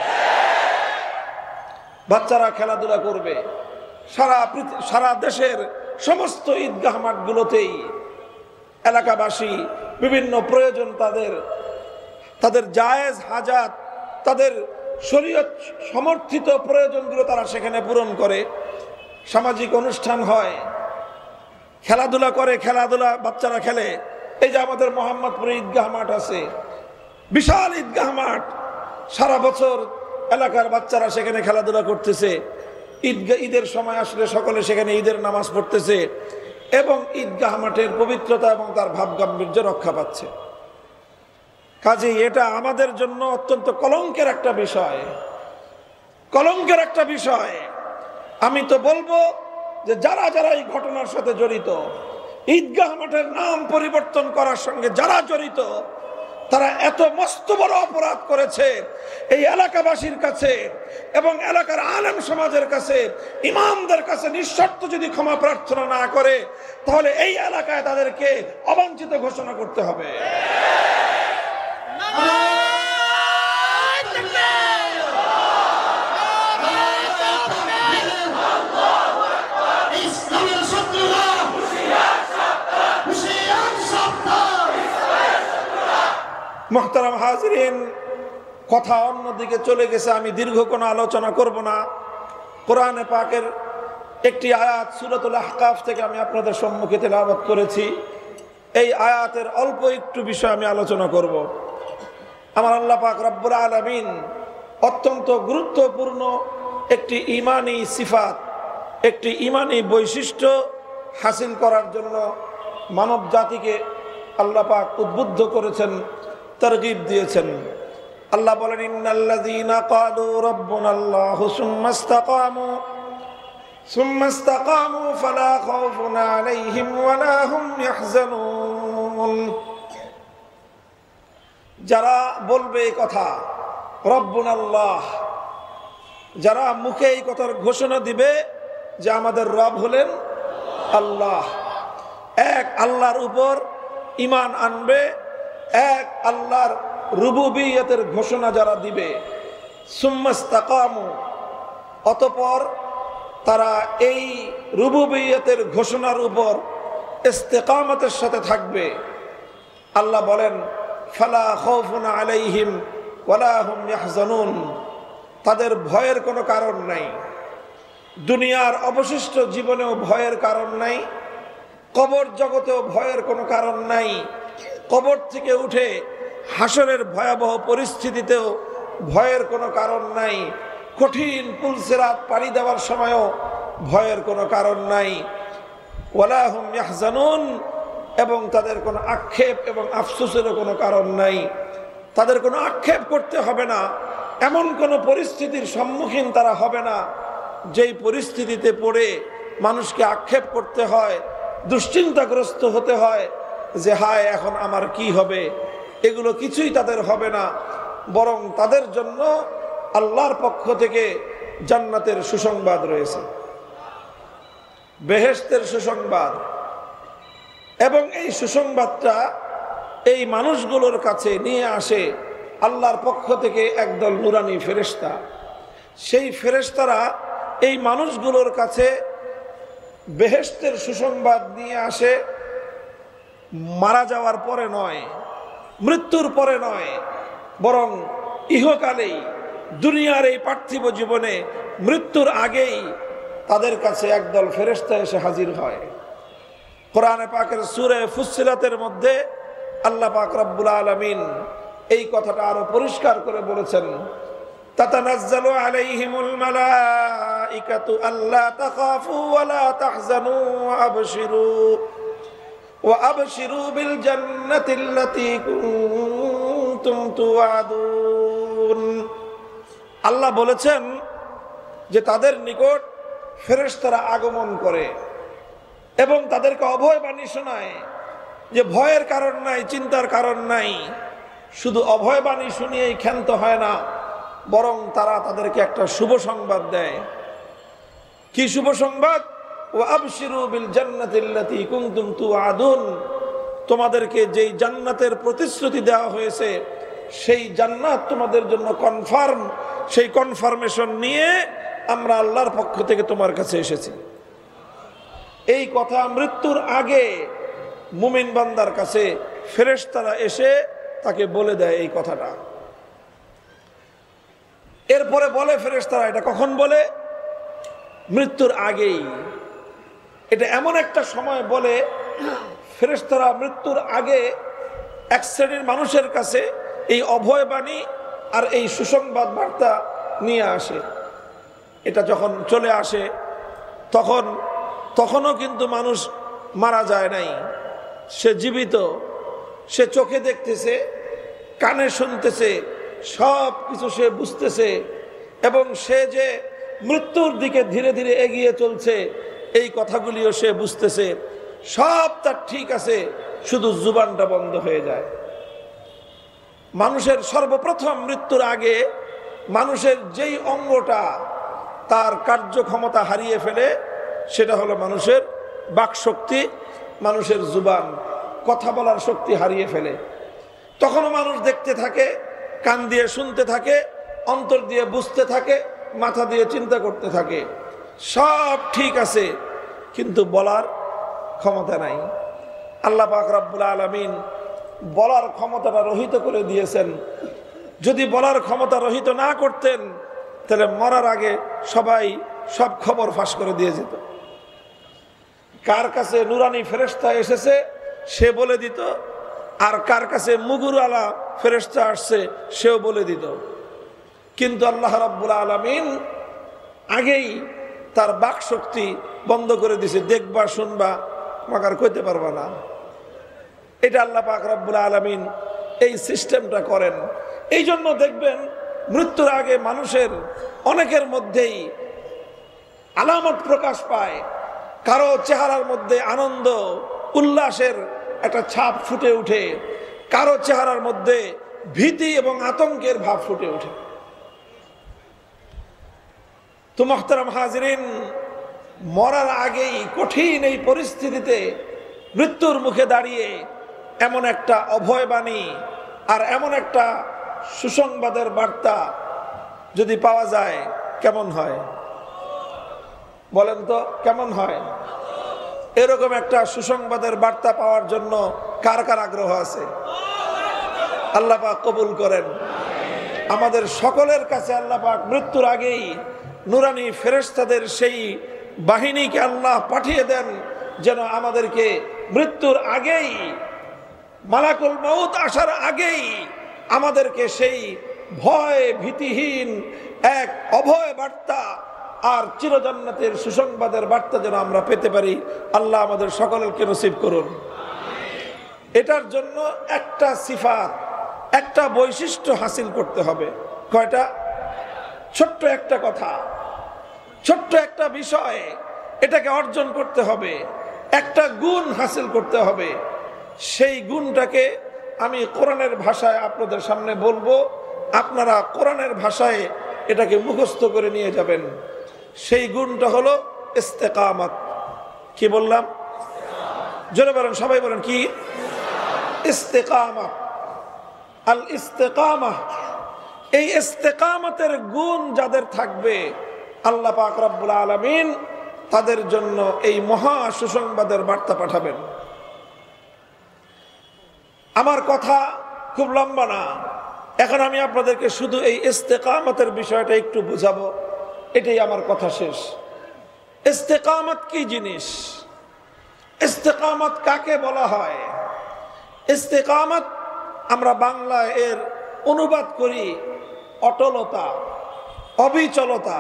বাচ্চারা খেলাধুলা করবে। সারা সারা দেশের সমস্ত ঈদগাহ মাঠগুলোতেই এলাকাবাসী বিভিন্ন প্রয়োজন, তাদের তাদের জায়েজ হাজাত, তাদের শরীয়ত সমর্থিত প্রয়োজনগুলো তারা সেখানে পূরণ করে। সামাজিক অনুষ্ঠান হয়, খেলাধুলা করে, খেলাধুলা বাচ্চারা খেলে। এই যে আমাদের মোহাম্মদপুরে ঈদগাহ মাঠ আছে, বিশাল ঈদগাহ মাঠ, সারা বছর এলাকার বাচ্চারা সেখানে খেলাধুলা করতেছে। ঈদগাহ ঈদের সময় আসলে সকলে সেখানে ঈদের নামাজ পড়তেছে এবং ঈদগাহ মাঠের পবিত্রতা এবং তার ভাব গাম্ভীর্য রক্ষা পাচ্ছে। কাজেই এটা আমাদের জন্য অত্যন্ত কলঙ্কের একটা বিষয়, কলঙ্কের একটা বিষয়। আমি তো বলবো যে যারা যারা এই ঘটনার সাথে জড়িত, ঈদগাহ মাঠের নাম পরিবর্তন করার সঙ্গে যারা জড়িত, তারা এত মস্ত বড় অপরাধ করেছে। এই এলাকাবাসীর কাছে এবং এলাকার আলেম সমাজের কাছে, ইমামদের কাছে নিঃশর্ত যদি ক্ষমা প্রার্থনা না করে, তাহলে এই এলাকায় তাদেরকে অবাঞ্ছিত ঘোষণা করতে হবে। মুহতারাম হাজিরিন, কথা অন্যদিকে চলে গেছে, আমি দীর্ঘ কোনো আলোচনা করব না। কোরআনে পাকের একটি আয়াত সূরাতুল আহকাফ থেকে আমি আপনাদের সম্মুখে তেলাওয়াত করেছি। এই আয়াতের অল্প একটু বিষয় আমি আলোচনা করব। আমার আল্লাহ পাক রব্বুল আলামিন অত্যন্ত গুরুত্বপূর্ণ একটি ঈমানি সিফাত, একটি ঈমানি বৈশিষ্ট্য হাসিল করার জন্য মানব জাতিকে আল্লাহ পাক উদ্বুদ্ধ করেছেন, তারগিব দিয়েছেন। আল্লাহ বলেন, ইন্নাল্লাযীনা ক্বালু রাব্বুনাল্লাহু সুম্মা ইসতাকামু সুম্মা ইসতাকামু ফালা খাউফুন আলাইহিম ওয়ালা হুম ইয়াহজানুন। যারা বলবে এই কথা রব্বুনাল্লাহ, যারা মুখে এই কথার ঘোষণা দিবে যে আমাদের রব হলেন আল্লাহ, এক আল্লাহর উপর ঈমান আনবে, এক আল্লাহর রুবুবিয়তের ঘোষণা যারা দিবে, সুম্মা ইসতাকামু, অতঃপর তারা এই রুবুবিয়তের ঘোষণার উপর ইস্তেকামতের সাথে থাকবে। আল্লাহ বলেন, ফালা খাউফুন আলাইহিম ওয়ালা হুম ইয়াহজানুন, তাদের ভয়ের কোনো কারণ নাই। দুনিয়ার অবশিষ্ট জীবনেও ভয়ের কারণ নাই, কবর জগতেও ভয়ের কোনো কারণ নাই, কবর থেকে উঠে হাসরের ভয়াবহ পরিস্থিতিতেও ভয়ের কোনো কারণ নাই, কঠিন পুলসিরাত পাড়ি দেওয়ার সময়ও ভয়ের কোনো কারণ নাই। ওয়ালা হুম ইয়াহজানুন, এবং তাদের কোনো আক্ষেপ এবং আফসোসেরও কোনো কারণ নাই। তাদের কোনো আক্ষেপ করতে হবে না, এমন কোনো পরিস্থিতির সম্মুখীন তারা হবে না যেই পরিস্থিতিতে পড়ে মানুষকে আক্ষেপ করতে হয়, দুশ্চিন্তাগ্রস্ত হতে হয় যে হায় এখন আমার কি হবে। এগুলো কিছুই তাদের হবে না, বরং তাদের জন্য আল্লাহর পক্ষ থেকে জান্নাতের সুসংবাদ রয়েছে, বেহেশতের সুসংবাদ। এবং এই সুসংবাদটা এই মানুষগুলোর কাছে নিয়ে আসে আল্লাহর পক্ষ থেকে একদল নুরানি ফেরেশতা। সেই ফেরেশতারা এই মানুষগুলোর কাছে বেহেশতের সুসংবাদ নিয়ে আসে মারা যাওয়ার পরে নয়, মৃত্যুর পরে নয়, বরং ইহকালেই, দুনিয়ার এই পার্থিব জীবনে মৃত্যুর আগেই তাদের কাছে একদল ফেরেশতা এসে হাজির হয়। কোরআনে পাকের সূরা ফুসসিলাতের মধ্যে আল্লাহ পাক রব্বুল আলামিন এই কথাটা আরো পরিষ্কার করে বলেছেন, তাতানাজ্জালু আলাইহিমুল মালাইকাতু আল্লা তাখাফু ওয়া লা তাহজানু ওয়া আবশিরু ওয়া আবশিরু বিল জান্নাতিল্লাতী কুনতুম তুআদুন। আল্লাহ বলেছেন যে তাদের নিকট ফেরেশতারা আগমন করে এবং তাদেরকে অভয় বাণী শোনায় যে ভয়ের কারণ নাই, চিন্তার কারণ নাই। শুধু অভয় বাণী শুনিয়েই ক্ষান্ত হয় না, বরং তারা তাদেরকে একটা শুভ সংবাদ দেয়। কি শুভ সংবাদ? ওয়া আবশিরু বিল জান্নাতিল্লাতী কুনতুম তুআদুন, তোমাদেরকে যেই জান্নাতের প্রতিশ্রুতি দেওয়া হয়েছে সেই জান্নাত তোমাদের জন্য কনফার্ম। সেই কনফার্মেশন নিয়ে আমরা আল্লাহর পক্ষ থেকে তোমার কাছে এসেছি। এই কথা মৃত্যুর আগে মুমিন বান্দার কাছে ফেরেশতারা এসে তাকে বলে দেয় এই কথাটা। এরপরে বলে ফেরেশতারা, এটা কখন বলে? মৃত্যুর আগেই। এটা এমন একটা সময় বলে ফেরেশতারা মৃত্যুর আগে এক শ্রেণীর মানুষের কাছে এই অভয় বাণী আর এই সুসংবাদ বার্তা নিয়ে আসে। এটা যখন চলে আসে তখন তখনও কিন্তু মানুষ মারা যায় নাই, সে জীবিত, সে চোখে দেখতেছে, কানে শুনতেছে, সব কিছু সে বুঝতেছে এবং সে যে মৃত্যুর দিকে ধীরে ধীরে এগিয়ে চলছে এই কথাগুলিও সে বুঝতেছে। সব তার ঠিক আছে, শুধু জুবানটা বন্ধ হয়ে যায়। মানুষের সর্বপ্রথম মৃত্যুর আগে মানুষের যেই অঙ্গটা তার কার্যক্ষমতা হারিয়ে ফেলে সেটা হলো মানুষের বাকশক্তি, মানুষের জুবান, কথা বলার শক্তি হারিয়ে ফেলে। তখনও মানুষ দেখতে থাকে, কান দিয়ে শুনতে থাকে, অন্তর দিয়ে বুঝতে থাকে, মাথা দিয়ে চিন্তা করতে থাকে, সব ঠিক আছে, কিন্তু বলার ক্ষমতা নাই। আল্লাহ পাক রব্বুল আলামিন বলার ক্ষমতাটা রহিত করে দিয়েছেন। যদি বলার ক্ষমতা রহিত না করতেন তাহলে মরার আগে সবাই সব খবর ফাঁস করে দিয়ে যেত। কার কাছে নুরানি ফেরেশতা এসেছে সে বলে দিত, আর কার কাছে মুগুরওয়ালা ফেরেশতা আসছে সেও বলে দিত। কিন্তু আল্লাহ রাব্বুল আলামিন আগেই তার বাক শক্তি বন্ধ করে দিছে, দেখবা শুনবা মাকার কইতে পারবা না। এটা আল্লাহ পাক রব্বুল আলামিন এই সিস্টেমটা করেন। এই জন্য দেখবেন মৃত্যুর আগে মানুষের অনেকের মধ্যেই আলামত প্রকাশ পায়। কারো চেহারার মধ্যে আনন্দ উল্লাসের একটা ছাপ ফুটে ওঠে, কারো চেহারার মধ্যে ভীতি এবং আতঙ্কের ভাব ফুটে ওঠে। তো মুহতারাম হাজিরিন, মরার আগেই কঠিন এই পরিস্থিতিতে মৃত্যুর মুখে দাঁড়িয়ে এমন একটা অভয় বাণী আর এমন একটা সুসংবাদের বার্তা যদি পাওয়া যায় কেমন হয় বলেন তো? কেমন হয়? এরকম একটা সুসংবাদের বার্তা পাওয়ার জন্য কার কার আগ্রহ আছে? আল্লাহ পাক কবুল করেন। আমাদের সকলের কাছে আল্লাহ পাক মৃত্যুর আগেই নুরানি ফেরেশতাদের সেই বাহিনীকে আল্লাহ পাঠিয়ে দেন যেন আমাদেরকে মৃত্যুর আগেই, মালাকুল মউত আসার আগেই আমাদেরকে সেই ভয় ভীতিহীন এক অভয় বার্তা আর চিরজান্নাতের সুসংবাদের বার্তা যেন আমরা পেতে পারি। আল্লাহ আমাদের সকলকে নসিব করুন। এটার জন্য একটা সিফাত, একটা বৈশিষ্ট্য হাসিল করতে হবে। কয়টা? ছোট্ট একটা কথা, ছোট্ট একটা বিষয়, এটাকে অর্জন করতে হবে, একটা গুণ হাসিল করতে হবে। সেই গুণটাকে আমি কোরআনের ভাষায় আপনাদের সামনে বলবো, আপনারা কোরআনের ভাষায় এটাকে মুখস্থ করে নিয়ে যাবেন। সেই গুণটা হলো ইস্তেকামত। কি বললাম? জোরে বলেন, সবাই বলেন কি? ইস্তেকামত। আল ইস্তেকামাহ, এই ইস্তেকামতের গুণ যাদের থাকবে আল্লাহ পাক রব্বুল আলামিন তাদের জন্য এই মহা সুসংবাদের বার্তা পাঠাবেন। আমার কথা খুব লম্বা না, এখন আমি আপনাদেরকে শুধু এই ইস্তেকামতের বিষয়টা একটু বুঝাবো, এটাই আমার কথা শেষ। ইস্তেকামত কি জিনিস? ইস্তেকামত কাকে বলা হয়? ইস্তেকামত আমরা বাংলায় এর অনুবাদ করি অটলতা, অবিচলতা,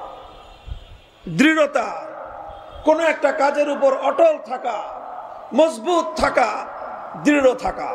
দৃঢ়তা, কোনো একটা কাজের উপর অটল থাকা, মজবুত থাকা, দৃঢ় থাকা,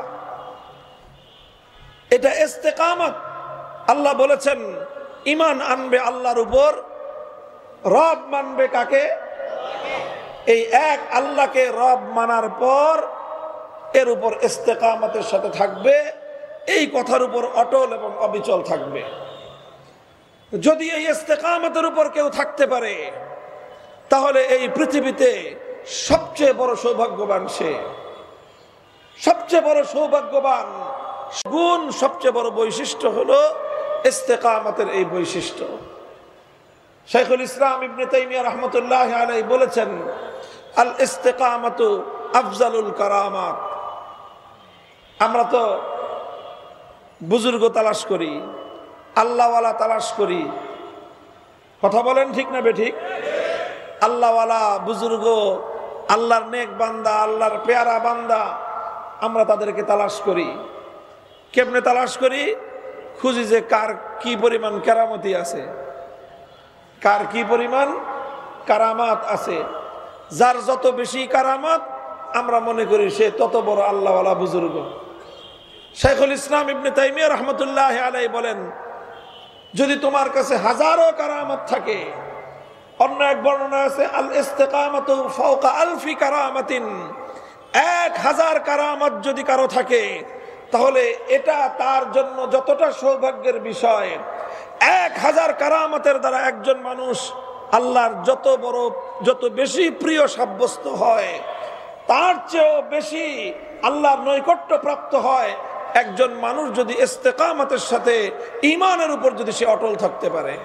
এটা ইস্তেকামত। আল্লাহ বলেছেন ঈমান আনবে আল্লাহর উপর, রব মানবে কাকে? এই এক আল্লাহকে রব মানার পর এর উপর ইস্তেকামতের সাথে থাকবে, এই কথার উপর অটল এবং অবিচল থাকবে। যদি এই ইস্তেকামতের উপর কেউ থাকতে পারে তাহলে এই পৃথিবীতে সবচেয়ে বড় সৌভাগ্যবান সে। সবচেয়ে বড় সৌভাগ্যবান গুণ, সবচেয়ে বড় বৈশিষ্ট্য হলো ইস্তেকামতের এই বৈশিষ্ট্য। শাইখুল ইসলাম ইবনে তাইমিয়া রাহমাতুল্লাহ আলাইহি বলেছেন, আল ইস্তেকামাতু আফজালুল কারামাত। আমরা তো বুজুর্গ তালাশ করি, আল্লাহওয়ালা তালাশ করি, কথা বলেন ঠিক না বেঠিক? আল্লাহওয়ালা বুজুর্গ, আল্লাহর নেক বান্দা, আল্লাহর পেয়ারা বান্দা, আমরা তাদেরকে তালাশ করি। কেমনে তালাশ করি? খুঁজি যে কার কি পরিমাণ কেরামতি আছে, কার কি পরিমাণ কারামাত আছে। যার যত বেশি কারামাত আমরা মনে করি সে তত বড় আল্লাহওয়ালা বুজুর্গ। শাইখুল ইসলাম ইবনে তাইমিয়া রাহমাতুল্লাহ আলাইহি বলেন, যদি তোমার কাছে হাজারো কারামত থাকে, অন্য এক বর্ণনা আছে আল ইস্তেকামাতু ফাওকা আলফি কারামাতিন, এক হাজার কারামত যদি কারো থাকে তাহলে এটা তার জন্য যতটা সৌভাগ্যের বিষয়। এক হাজার কারামতের দ্বারা একজন মানুষ আল্লাহর যত বড়, যত বেশি প্রিয় সাব্যস্ত হয়, তার চেয়েও বেশি আল্লাহর নৈকট্য প্রাপ্ত হয় একজন মানুষ যদি ইস্তেকামতের সাথে ঈমানের উপর যদি সে অটল থাকতে পারে।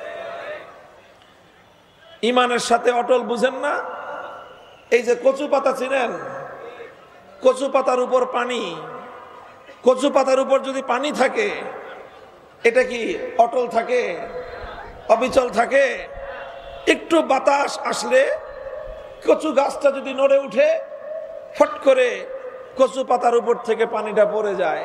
ঈমানের সাথে অটল বুঝেন না? এই যে কচু পাতা চিনেন? কচু পাতার উপর পানি, কচু পাতার উপর যদি পানি থাকে এটা কি অটল থাকে? অবিচল থাকে? একটু বাতাস আসলে কচু গাছটা যদি নড়ে উঠে, ফট করে কচু পাতার উপর থেকে পানিটা পড়ে যায়।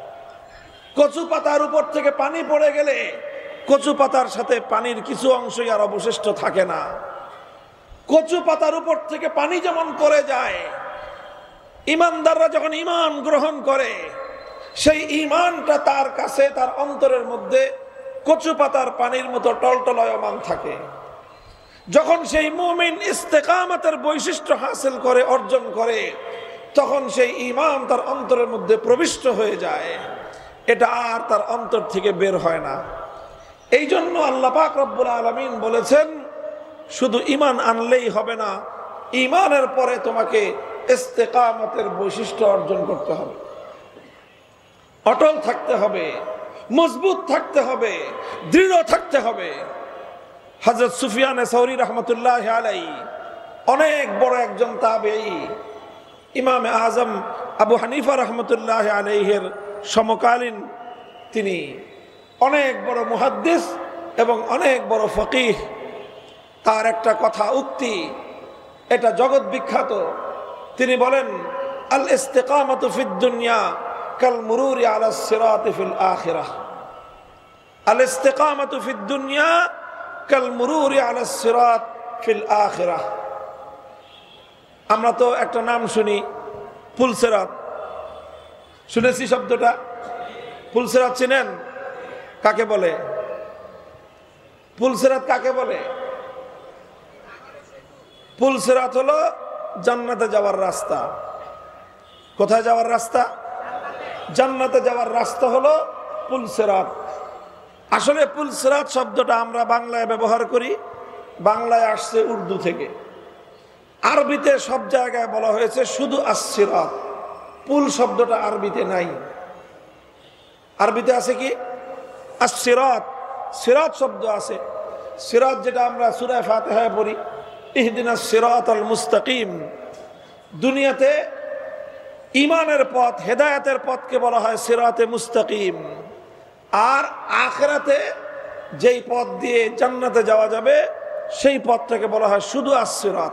কচু পাতার উপর থেকে পানি পড়ে গেলে কচু পাতার সাথে পানির কিছু অংশই আর অবশিষ্ট থাকে না। কচু পাতার উপর থেকে পানি যেমন পড়ে যায়, ঈমানদাররা যখন ঈমান গ্রহণ করে সেই ঈমানটা তার কাছে, তার অন্তরের মধ্যে কচু পাতার পানির মতো টলটলয়মান থাকে। যখন সেই মুমিন ইস্তেকামতের বৈশিষ্ট্য হাসিল করে, অর্জন করে, তখন সেই ঈমান তার অন্তরের মধ্যে প্রবিষ্ট হয়ে যায়, এটা আর তার অন্তর থেকে বের হয় না। এই জন্য আল্লাহ পাক রব্বুল আলামিন বলেছেন, শুধু ঈমান আনলেই হবে না, ঈমানের পরে তোমাকে ইস্তেকামতের বৈশিষ্ট্য অর্জন করতে হবে, অটল থাকতে হবে, মজবুত থাকতে হবে, দৃঢ় থাকতে হবে। হযরত সুফিয়ান সাওরী রাহমাতুল্লাহ আলাইহি অনেক বড় একজন তাবেঈ, ইমাম আজম আবু হানিফা রাহমাতুল্লাহ আলাইহির সমকালীন, তিনি অনেক বড় মুহাদ্দিস এবং অনেক বড় ফকিহ। তার একটা কথা, উক্তি, এটা জগৎ বিখ্যাত। তিনি বলেন, আল ইস্তিকামাতু ফিদ দুনিয়া কাল মুরুরি আলা সিরাতি ফিল আখিরাহ। আল ইস্তিকামাতু ফিদ দুনিয়া কাল মুরুরি আলা সিরাত ফিল আখিরাহ। আমরা তো একটা নাম শুনি, পুলসিরাত, শুনেছি শব্দটা? পুলসিরাত চিনেন? কাকে বলে? পুলসিরাত কাকে বলে? পুলসিরাত হলো জান্নাতে যাওয়ার রাস্তা। কোথায় যাওয়ার রাস্তা? জান্নাতে যাওয়ার রাস্তা হলো পুলসিরাত। আসলে পুলসিরাত শব্দটা আমরা বাংলায় ব্যবহার করি, বাংলায় আসছে উর্দু থেকে। আরবিতে সব জায়গায় বলা হয়েছে শুধু আস-সিরাত। পুল শব্দটা আরবিতে নাই। আরবিতে আছে কি? আস-সিরাত। সিরাত শব্দ আছে। সিরাত যেটা আমরা সূরা ফাতিহায় পড়ি, ইহদিনাস সিরাতাল মুস্তাকিম। দুনিয়াতে ঈমানের পথ, হেদায়েতের পথকে বলা হয় সিরাতে মুস্তাকিম। আর আখিরাতে যেই পথ দিয়ে জান্নাতে যাওয়া যাবে সেই পথটাকে বলা হয় শুধু আস-সিরাত।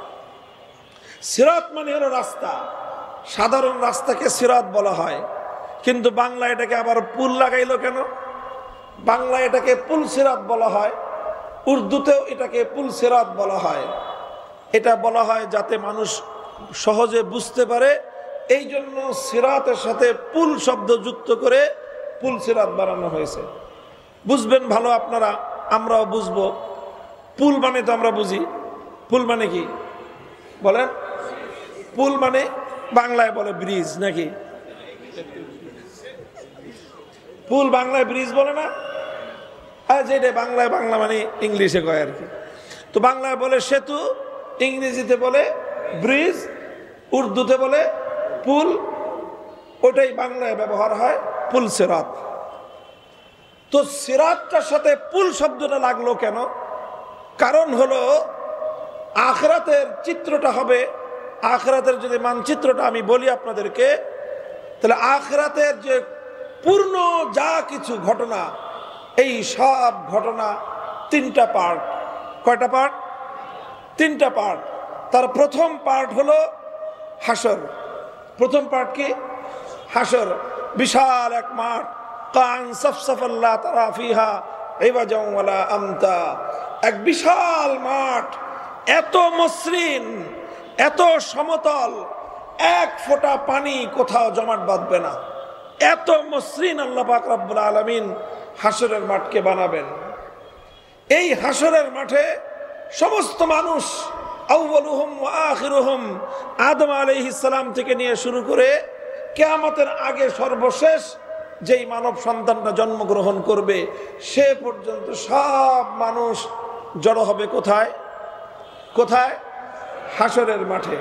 সিরাত মানে হলো রাস্তা, সাধারণ রাস্তাকে সিরাত বলা হয়। কিন্তু বাংলা এটাকে আবার পুল লাগাইলো কেন? বাংলা এটাকে পুল সিরাত বলা হয়, উর্দুতেও এটাকে পুল সিরাত বলা হয়। এটা বলা হয় যাতে মানুষ সহজে বুঝতে পারে, এই জন্য সিরাতের সাথে পুল শব্দ যুক্ত করে পুল সিরাত বানানো হয়েছে। বুঝবেন ভালো আপনারা, আমরাও বুঝবো। পুল মানে তো আমরা বুঝি, পুল মানে কি বলেন? পুল মানে বাংলায় বলে ব্রিজ, নাকি? পুল বাংলায় ব্রিজ বলে না? আর যেটা বাংলায় বাংলা মানে ইংলিশে কয় আর কি। তো বাংলায় বলে সেতু, ইংরেজিতে বলে ব্রিজ, উর্দুতে বলে পুল। ওটাই বাংলায় ব্যবহার হয় পুল সিরাত। তো সিরাতটার সাথে পুল শব্দটা লাগলো কেন? কারণ হলো আখিরাতের চিত্রটা হবে, আখিরাতের যদি মানচিত্রটা আমি বলি আপনাদেরকে, তাহলে আখিরাতের যে পূর্ণ যা কিছু ঘটনা, এই সব ঘটনা তিনটা পার্ট। কয়টা পার্ট? তিনটা পার্ট। তার প্রথম পার্ট হলো হাসর। প্রথম পার্ট কি? হাসর। বিশাল এক মাঠ, কান সফসফাল্লা তারা ফিহা ইওয়াজাও ওয়ালা আমতা। এক বিশাল মাঠ, এত মসৃণ, এত সমতল, এক ফোঁটা পানি কোথাও জমাট বাঁধবে না, এত মসৃণ আল্লাহ পাক রব্বুল আলামিন হাসরের মাঠকে বানাবেন। এই হাসরের মাঠে সমস্ত মানুষ, আউয়ালুহুম ওয়া আখিরুহুম, আদম আলাইহিস সালাম থেকে নিয়ে শুরু করে কিয়ামতের আগে সর্বশেষ যেই মানব সন্তানটা জন্মগ্রহণ করবে সে পর্যন্ত সব মানুষ জড়ো হবে কোথায়? কোথায়? হাসরের মাঠে।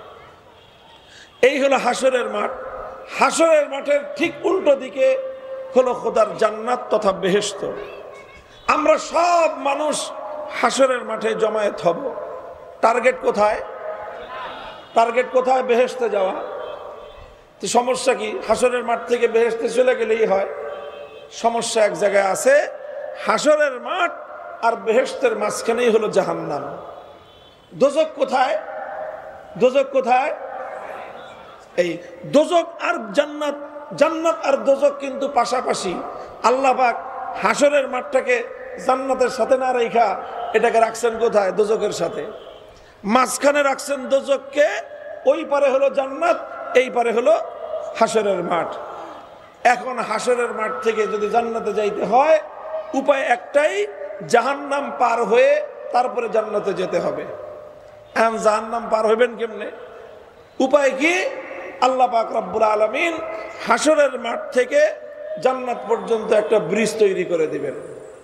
এই হলো হাসরের মাঠ। হাসরের মাঠের ঠিক উল্টো দিকে হলো খোদার জান্নাত তথা বেহেশত। আমরা সব মানুষ হাসরের মাঠে জমায়েত হব। টার্গেট কোথায়? টার্গেট কোথায়? বেহেশতে যাওয়া। তো সমস্যা কি? হাসরের মাঠ থেকে বেহেশতে চলে গেলেই হয়। সমস্যা এক জায়গায় আছে, হাসরের মাঠ আর বেহেশতের মাঝখানেই হলো জাহান্নাম। দোজক কোথায়? দোজক কোথায়? এই দোজক আর জান্নাত, জান্নাত আর দোজক কিন্তু পাশাপাশি। আল্লাহ পাক হাসরের মাঠটাকে জান্নাতের সাথে না রেখা এটাকে রাখছেন কোথায়? দোজকের সাথে। মাঝখানে রাখছেন দোজককে, ওই পারে হলো জান্নাত, এই পারে হলো হাসরের মাঠ। এখন হাসরের মাঠ থেকে যদি জান্নাতে যাইতে হয় উপায় একটাই, জাহান্নাম পার হয়ে তারপরে জান্নাতে যেতে হবে। এখন জাহান্নাম পার হইবেন কেমনে? উপায় কি? আল্লাহ পাক রব্বুল আলামিন হাসরের মাঠ থেকে জান্নাত পর্যন্ত একটা ব্রিজ তৈরি করে দিবেন,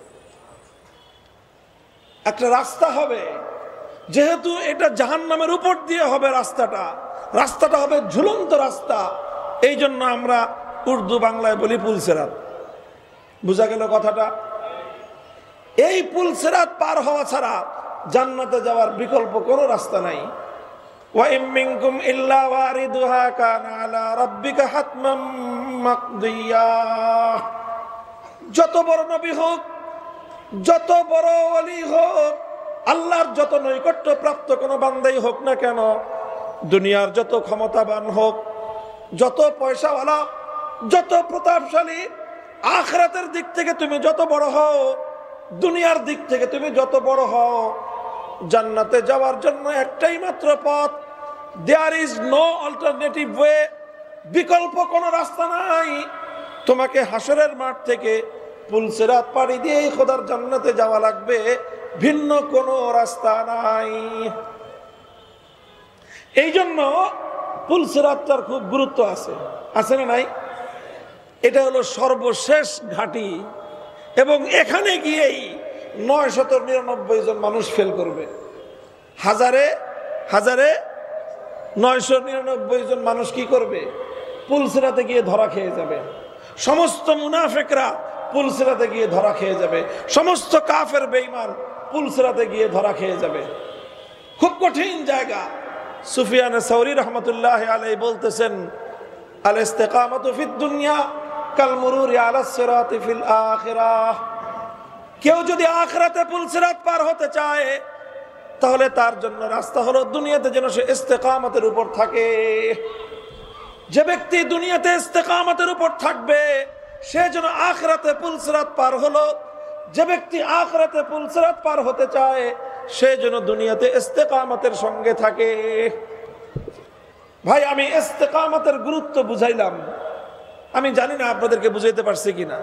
একটা রাস্তা হবে। যেহেতু এটা জাহান্নামের উপর দিয়ে হবে রাস্তাটা, রাস্তাটা হবে ঝুলন্ত রাস্তা, এই জন্য আমরা উর্দু বাংলায় বলি পুল সিরাত। বুঝা গেল কথাটা? এই পুল সিরাত পার হওয়া ছাড়া জান্নাতে যাওয়ার বিকল্প কোনো রাস্তা নাই। ওয়া ইম মিনকুম ইল্লা ওয়ারিদুহা কানা আলা রাব্বিকা হাতমান মাকদিয়া। যত বড় নবী হোক, যত বড় ওলি হোক, আল্লাহর যত নৈকট্য প্রাপ্ত কোনো বান্দাই হোক না কেন, দুনিয়ার যত ক্ষমতাবান হোক, যত পয়সাওয়ালা, যত প্রতাপশালী, আখিরাতের দিক থেকে তুমি যত বড় হও, দুনিয়ার দিক থেকে তুমি যত বড় হও, জান্নাতে যাওয়ার জন্য একটাই মাত্র পথ। There is no alternative way. বিকল্প কোনো রাস্তা নাই। তোমাকে হাসরের মাঠ থেকে পুল সিরাত পাড়ি দিয়েই খোদার জান্নাতে যাওয়া লাগবে, ভিন্ন কোনো রাস্তা নাই। এই জন্য পুল সিরাতটার খুব গুরুত্ব আছে, আছে না নাই? এটা হলো সর্বশেষ ঘাঁটি। এবং এখানে গিয়েই নয় শত নিরানব্বই জন মানুষ ফেল করবে। হাজারে হাজারে নয়শো নিরানব্বই জন মানুষ কি করবে? পুলসিরাতে গিয়ে ধরা খেয়ে যাবে। সমস্ত মুনাফিকরা পুলসিরাতে গিয়ে ধরা খেয়ে যাবে। সমস্ত কাফের বেঈমান পুলসিরাতে গিয়ে ধরা খেয়ে যাবে। খুব কঠিন জায়গা। সুফিয়ান সাউরি রহমতুল্লাহ আলাইহি বলতেছেন, আল ইস্তিকামাতু ফিদ দুনিয়া কাল মুরুরি আলাস সিরাতি ফিল আখিরাহ। কেউ যদি আখিরাতে পুলসিরাত পার হতে চায় তাহলে তার জন্য রাস্তা হলো দুনিয়াতে যেন সে ইস্তেকামতের উপর থাকে। যে ব্যক্তি দুনিয়াতে ইস্তেকামতের উপর থাকবে সে যেন আখিরাতে পুলসিরাত পার হলো। যে ব্যক্তি আখিরাতে পুলসিরাত পার হতে চায় সে যেন দুনিয়াতে ইস্তেকামতের সঙ্গে থাকে। ভাই, আমি ইস্তেকামতের গুরুত্ব বুঝাইলাম, আমি জানি না আপনাদেরকে বুঝাইতে পারছি কিনা।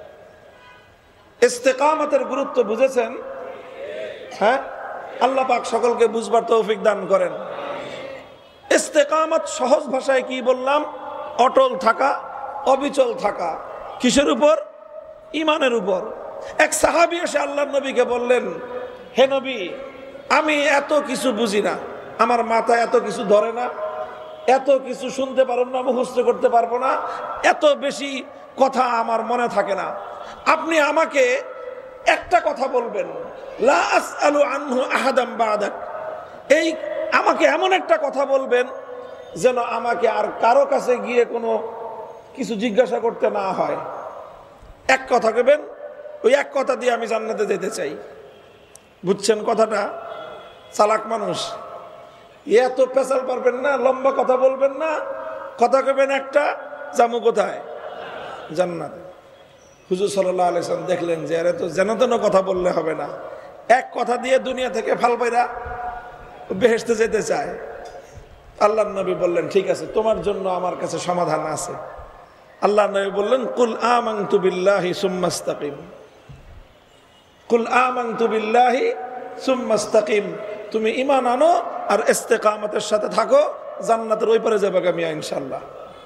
ইস্তেকামতের গুরুত্ব বুঝেছেন? হ্যাঁ, আল্লাহ পাক সকলকে বুঝবার তৌফিক দান করেন। ইস্তেকামত সহজ ভাষায় কি বললাম? অটল থাকা, অবিচল থাকা। কিসের উপর? ইমানের উপর। এক সাহাবী এসে আল্লাহর নবীকে বললেন, হে নবী, আমি এত কিছু বুঝি না, আমার মাথায় এত কিছু ধরে না, এত কিছু শুনতে পারবো না, মুখস্থ করতে পারবো না, এত বেশি কথা আমার মনে থাকে না, আপনি আমাকে একটা কথা বলবেন, লা আসআলু আনহু আহাদাম বাদাক। এই আমাকে এমন একটা কথা বলবেন যেন আমাকে আর কারো কাছে গিয়ে কোনো কিছু জিজ্ঞাসা করতে না হয়। এক কথা কইবেন, ওই এক কথা দিয়ে আমি জান্নাতে যেতে চাই। বুঝছেন কথাটা? চালাক মানুষ। এত পেশাল পারবেন না, লম্বা কথা বলবেন না, কথা কইবেন একটা, জামু কোথায়? জান্নাতে। হুজুর সাল্লাল্লাহু আলাইহি ওয়াসাল্লাম দেখলেন যে আরে তো যেন তেন কথা বললে হবে না, এক কথা দিয়ে দুনিয়া থেকে ফাল পাইরা বেহেশতে যেতে চায়। আল্লাহর নবী বললেন, ঠিক আছে, তোমার জন্য আমার কাছে সমাধান আছে। আল্লাহর নবী বললেন, কুল আমানতু বিল্লাহি সুম্মা ইসতাকিম। কুল আমানতু বিল্লাহি সুম্মা ইসতাকিম। তুমি ঈমান আনো আর ইস্তেকামতের সাথে থাকো, জান্নাতের ওই পারে যাবে মিয়া ইনশাআল্লাহ।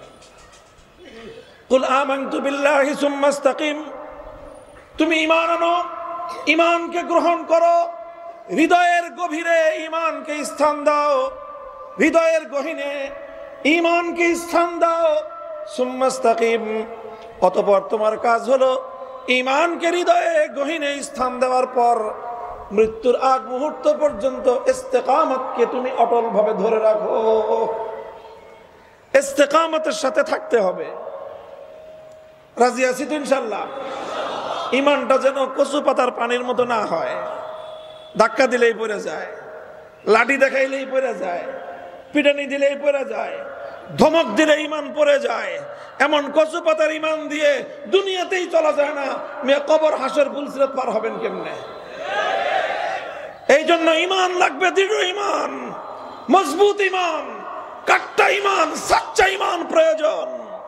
কুল আমানতু বিল্লাহি সুম্মা ইসতাকিম। তুমি ঈমান আনো, ঈমানকে গ্রহণ করো, হৃদয়ের গভীরে ঈমানকে স্থান দাও, হৃদয়ের গহীনে ঈমানকে স্থান দাও। সুম্মা ইসতাকিম। অতঃপর তোমার কাজ হলো ঈমানকে হৃদয়ে গহীনে স্থান দেওয়ার পর মৃত্যুর আগ মুহূর্ত পর্যন্ত ইস্তেকামতকে তুমি অটল ভাবে ধরে রাখো। ইস্তেকামতের সাথে থাকতে হবে। রাজি আছি তো ইনশাআল্লাহ? ঈমানটা যেন কচু পাতার পানির মতো না হয়, ধাক্কা দিলেই পড়ে যায়, লাঠি দেখাইলেই পড়ে যায়, পিটানি দিলেই পড়ে যায়, ধমক দিলে ঈমান পড়ে যায়। এমন কচু পাতার ঈমান দিয়ে দুনিয়াতেই চলা যায় না, মেয়ে কবর হাসর পুলসিরাত পার হবেন কেমনে? এই জন্য ঈমান লাগবে, দৃঢ় ঈমান, মজবুত ঈমান, কাট্টা ঈমান, সাচ্চা ঈমান প্রয়োজন।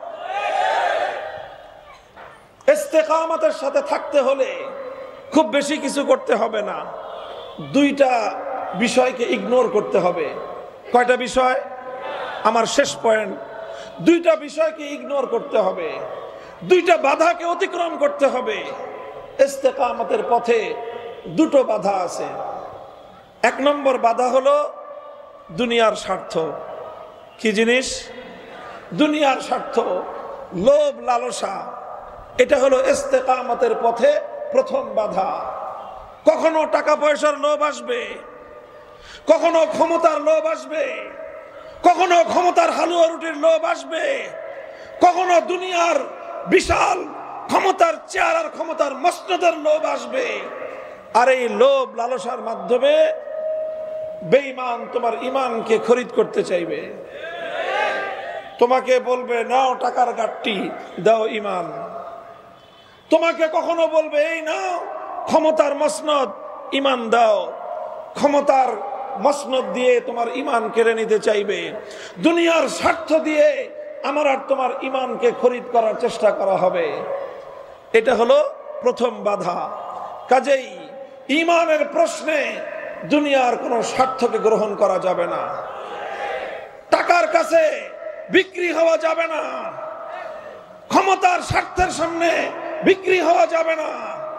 ইস্তেকামতের সাথে থাকতে হলে খুব বেশি কিছু করতে হবে না, দুইটা বিষয়কে ইগনোর করতে হবে। কয়টা বিষয়? আমার শেষ পয়েন্ট। দুইটা বিষয়কে ইগনোর করতে হবে, দুইটা বাধাকে অতিক্রম করতে হবে। ইস্তেকামতের পথে দুটো বাধা আছে। এক নম্বর বাধা হলো দুনিয়ার স্বার্থ। কি জিনিস? দুনিয়ার স্বার্থ, লোভ, লালসা। এটা হলো ইস্তেকামতের পথে প্রথম বাধা। কখনো টাকা পয়সার লোভ আসবে, কখনো ক্ষমতার লোভ আসবে, কখনো ক্ষমতার হালুয়া রুটির লোভ আসবে, কখনো দুনিয়ার বিশাল ক্ষমতার চেয়ার আর ক্ষমতার মসনদের লোভ আসবে। আর এই লোভ লালসার মাধ্যমে বেঈমান তোমার ঈমানকে খরিদ করতে চাইবে। তোমাকে বলবে নাও টাকার গাট্টি, দাও ঈমান। তোমাকে কখনো বলবে এই নাও ক্ষমতার মসনদ, ঈমান দাও। ক্ষমতার মসনদ দিয়ে তোমার ঈমান কেড়ে নিতে চাইবে। দুনিয়ার স্বার্থ দিয়ে আমার আর তোমার ঈমানকে খরিদ করার চেষ্টা করা হবে। এটা হলো প্রথম বাধা। কাজেই ঈমানের প্রশ্নে দুনিয়ার কোনো স্বার্থকে গ্রহণ করা যাবে না, টাকার কাছে বিক্রি হওয়া যাবে না, ক্ষমতার স্বার্থের সামনে বিক্রি হওয়া যাবে না।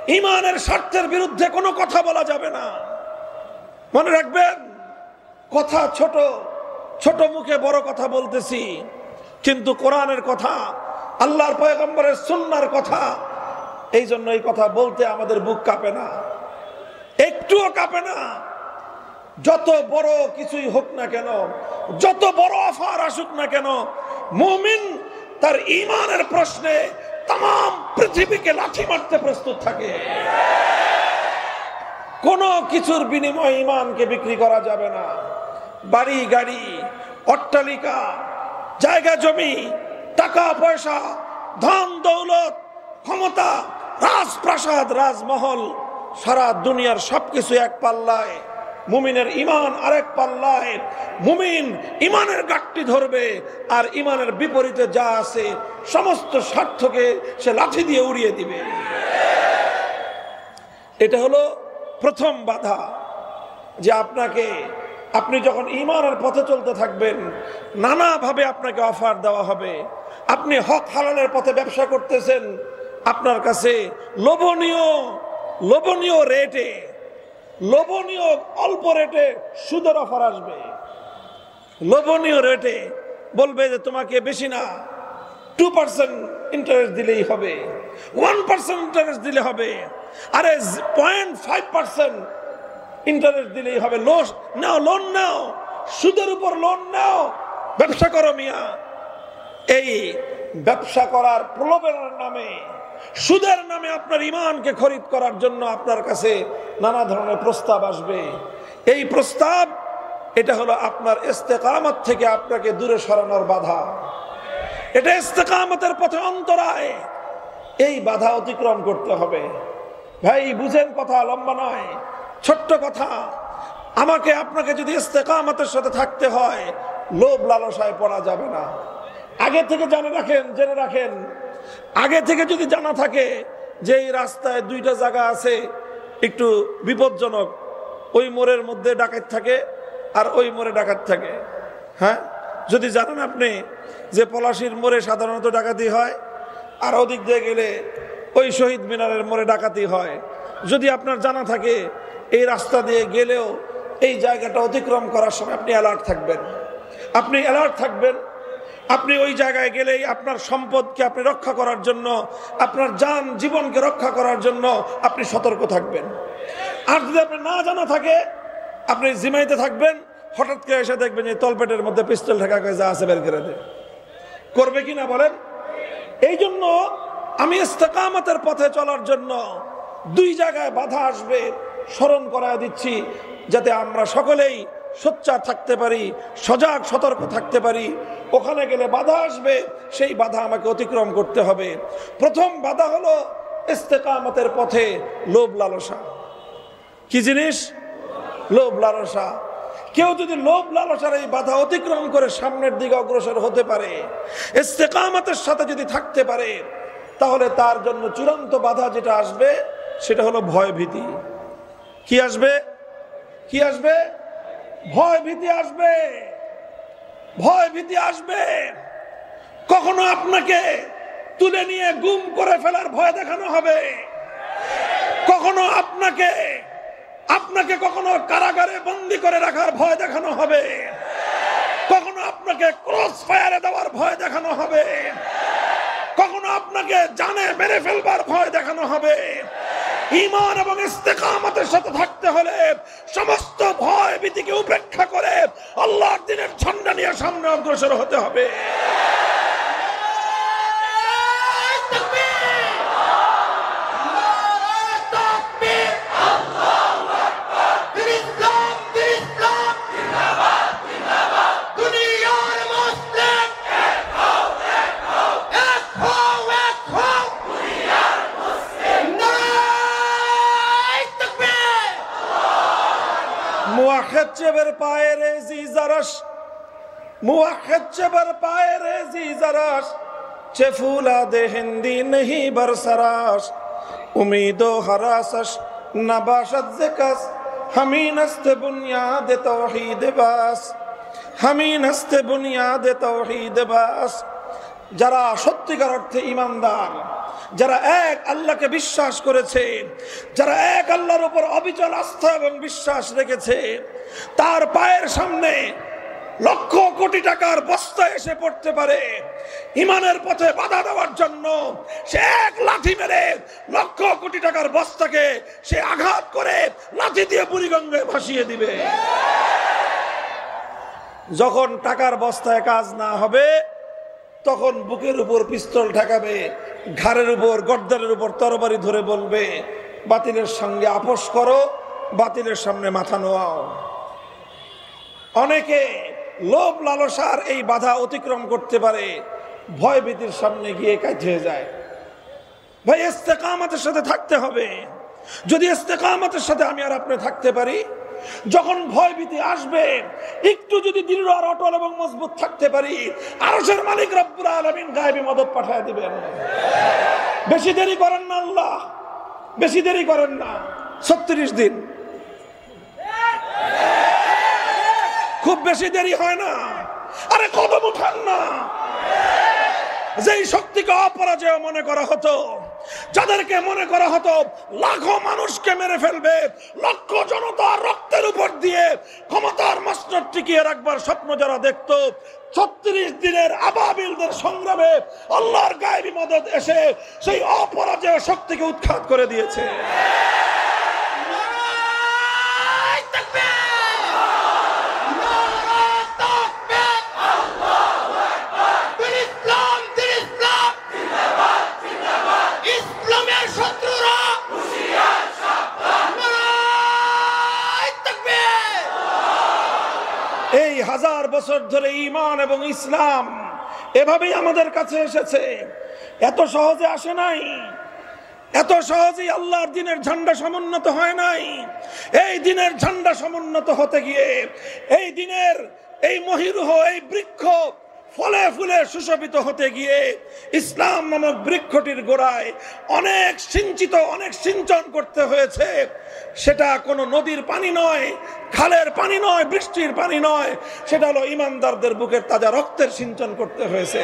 ইমানের স্বার্থের বিরুদ্ধে কোনো কথা বলা যাবে না। মনে রাখবেন, কথা ছোট, ছোট মুখে বড় কথা বলতেছি, কিন্তু কোরআনের কথা, আল্লাহর পয়গম্বরের সুন্নাহর কথা, এই জন্য এই কথা বলতে আমাদের বুক কাঁপে না, একটুও কাঁপে না। যত বড় কিছুই হোক না কেন, যত বড় অফার আসুক না কেন, মুমিন তার ঈমানের প্রশ্নে তাম পৃথিবীকে লাঠি মারতে প্রস্তুত থাকে। কোনো কিছুর বিনিময়ে ঈমানকে বিক্রি করা যাবে না। বাড়ি গাড়ি, অট্টালিকা, জায়গা জমি, টাকা পয়সা, ধন দৌলত, ক্ষমতা, রাজপ্রাসাদ, রাজমহল, সারা দুনিয়ার সবকিছু এক পাল্লায়, মুমিনের ঈমান আরেক পাল্লায়। মুমিন ঈমানের গাঁটটি ধরবে, আর ঈমানের বিপরীতে যা আছে সমস্ত স্বার্থকে সে লাঠি দিয়ে উড়িয়ে দিবে। এটা হলো প্রথম বাধা, যে আপনাকে, আপনি যখন ঈমানের পথে চলতে থাকবেন, নানাভাবে আপনাকে অফার দেওয়া হবে। আপনি হক হালালের পথে ব্যবসা করতেছেন, আপনার কাছে লোভনীয় লোভনীয় রেটে, লোভনীয় অল্প রেটে সুদের অফার আসবে। লোভনীয় রেটে বলবে যে তোমাকে বেশি না, টু পার্সেন্ট ইন্টারেস্ট দিলেই হবে, ওয়ান পার্সেন্ট ইন্টারেস্ট দিলে হবে, আরে পয়েন্ট ফাইভ পার্সেন্ট ইন্টারেস্ট দিলেই হবে। লোন নাও, লোন নাও, সুদের উপর লোন নাও, ব্যবসা করো মিয়া। এই ব্যবসা করার প্রলোভনের নামে, সুদের নামে আপনার ঈমানকে খরিদ করার জন্য আপনার কাছে নানা ধরনের প্রস্তাব আসবে। এই প্রস্তাব, এটা হলো আপনার ইস্তেকামত থেকে আপনাকে দূরে সরানোর বাধা। এটা ইস্তেকামতের পথে অন্তরায়। এই বাধা অতিক্রম করতে হবে। ভাই বুঝেন, কথা লম্বা নয়, ছোট্ট কথা। আমাকে আপনাকে যদি ইস্তেকামতের সাথে থাকতে হয়, লোভ লালসায় পড়া যাবে না। আগে থেকে জানে রাখেন, জেনে রাখেন, আগে থেকে যদি জানা থাকে যে এই রাস্তায় দুইটা জায়গা আছে একটু বিপজ্জনক, ওই মোড়ের মধ্যে ডাকাত থাকে আর ওই মোড়ে ডাকাত থাকে, হ্যাঁ, যদি জানেন আপনি যে পলাশির মোড়ে সাধারণত ডাকাতি হয়, আর ওদিক দিয়ে গেলে ওই শহীদ মিনারের মোড়ে ডাকাতি হয়, যদি আপনার জানা থাকে, এই রাস্তা দিয়ে গেলেও এই জায়গাটা অতিক্রম করার সময় আপনি অ্যালার্ট থাকবেন। আপনি অ্যালার্ট থাকবেন। আপনি ওই জায়গায় গেলেই আপনার সম্পদকে আপনি রক্ষা করার জন্য, আপনার জান জীবনকে রক্ষা করার জন্য আপনি সতর্ক থাকবেন। আর যদি আপনি না জানা থাকে, আপনি জিমাইতে থাকবেন, হঠাৎ করে এসে দেখবেন যে তলপেটের মধ্যে পিস্তল ঢাকা করে যা আছে বের করে দেয়। করবে কি না বলেন? এই জন্য আমি ইস্তেকামতের পথে চলার জন্য দুই জায়গায় বাধা আসবে, স্মরণ করায় দিচ্ছি, যাতে আমরা সকলেই সোচ্চার থাকতে পারি, সজাগ সতর্ক থাকতে পারি। ওখানে গেলে বাধা আসবে, সেই বাধা আমাকে অতিক্রম করতে হবে। প্রথম বাধা হলো ইস্তেকামতের পথে লোভ লালসা। কি জিনিস? লোভ লালসা। কেউ যদি লোভ লালসার এই বাধা অতিক্রম করে সামনের দিকে অগ্রসর হতে পারে, ইস্তেকামতের সাথে যদি থাকতে পারে, তাহলে তার জন্য চূড়ান্ত বাধা যেটা আসবে সেটা হলো ভয় ভীতি। কি আসবে? কি আসবে? ভয় ভীতি আসবে। ভয় ভীতি আসবে। কখনো আপনাকে তুলে নিয়ে গুম করে ফেলার ভয় দেখানো হবে, কখনো আপনাকে আপনাকে কখনো কারাগারে বন্দী করে রাখার ভয় দেখানো হবে, কখনো আপনাকে ক্রস ফায়ারে দেওয়ার ভয় দেখানো হবে, কখনো আপনাকে জানে মেরে ফেলবার ভয় দেখানো হবে। ঈমান এবং ইস্তেকামতের সাথে থাকতে হলে সমস্ত ভয় ভীতিকে উপেক্ষা করে আল্লাহর দ্বীনের ঝান্ডা নিয়ে সামনে অগ্রসর হতে হবে। मुआखिद चेबर पाए रेजी जरश, मुआखिद चेबर पाए रेजी जरश, चे फूला दे हिंदी नहीं बरसराश, उम्मीदो हरासश नबाशत जिकस, हमी नस्त बुनियाद तौहीद बास, हमी नस्त बुनियाद तौहीद बास। যারা সত্যিকার অর্থে ঈমানদার, যারা এক আল্লাহকে বিশ্বাস করেছে, যারা এক আল্লাহর উপর অবিচল আস্থা এবং বিশ্বাস রেখেছে, তার পায়ের সামনে লক্ষ কোটি টাকার বস্তা এসে পড়তে পারে, ইমানের পথে বাধা দেওয়ার জন্য সে এক লাঠি মেরে লক্ষ কোটি টাকার বস্তাকে সে আঘাত করে লাঠি দিয়ে বুড়িগঙ্গায় ভাসিয়ে দিবে। যখন টাকার বস্তায় কাজ না হবে তখন বুকের উপর পিস্তল ঠেকাবে, ঘাড়ের উপর গর্দানের উপর তরবারি ধরে বলবে, বাতিলের সঙ্গে আপোষ করো, বাতিলের সামনে মাথা নোয়াও। অনেকে লোভ লালসার এই বাধা অতিক্রম করতে পারে, ভয় ভীতির সামনে গিয়ে কাজ হয়ে যায়। ভাই, ইস্তেকামতের সাথে থাকতে হবে। যদি ইস্তেকামতের সাথে আমি আর আপনি থাকতে পারি, যখন ভয় ভীতি আসবে একটু যদি দৃঢ় আর অটল এবং মজবুত থাকতে পারি, আরশের মালিক রব্বুল আলামিন গায়েবী মদদ পাঠিয়ে দিবেন। বেশি দেরি করেন না আল্লাহ, বেশি দেরি করেন না। ছত্রিশ দিন খুব বেশি দেরি হয় না। আরে কদম উঠান না। যেই শক্তিকে অপরাজেয় মনে করা হতো, যাদেরকে মনে করা হতো লাখো মানুষকে মেরে ফেলবে, লক্ষ জনতা রক্তের উপর দিয়ে ক্ষমতার মসনদ টিকিয়ে রাখবার স্বপ্ন যারা দেখত, ছত্রিশ দিনের আবাবিলদের সংগ্রামে আল্লাহর গায়েবী মদদ এসে সেই অপরাজেয় শক্তিকে উৎখাত করে দিয়েছে। এই হাজার বছর ধরে ঈমান এবং ইসলাম এভাবেই আমাদের কাছে এসেছে। এত সহজে আসে নাই, এত সহজেই আল্লাহর দ্বীনের ঝান্ডা সমুন্নত হয় নাই। এই দ্বীনের ঝান্ডা সমুন্নত হতে গিয়ে এই দ্বীনের এই মহিরুহ, এই বৃক্ষ ফলে ফুলে সুশোভিত হতে গিয়ে ইসলাম নামক বৃক্ষটির গোড়ায় অনেক সিঞ্চিত, অনেক সিঞ্চন করতে হয়েছে। সেটা কোনো নদীর পানি নয়, খালের পানি নয়, বৃষ্টির পানি নয়, সেটা হলো ইমানদারদের বুকের তাজা রক্তের সিঞ্চন করতে হয়েছে।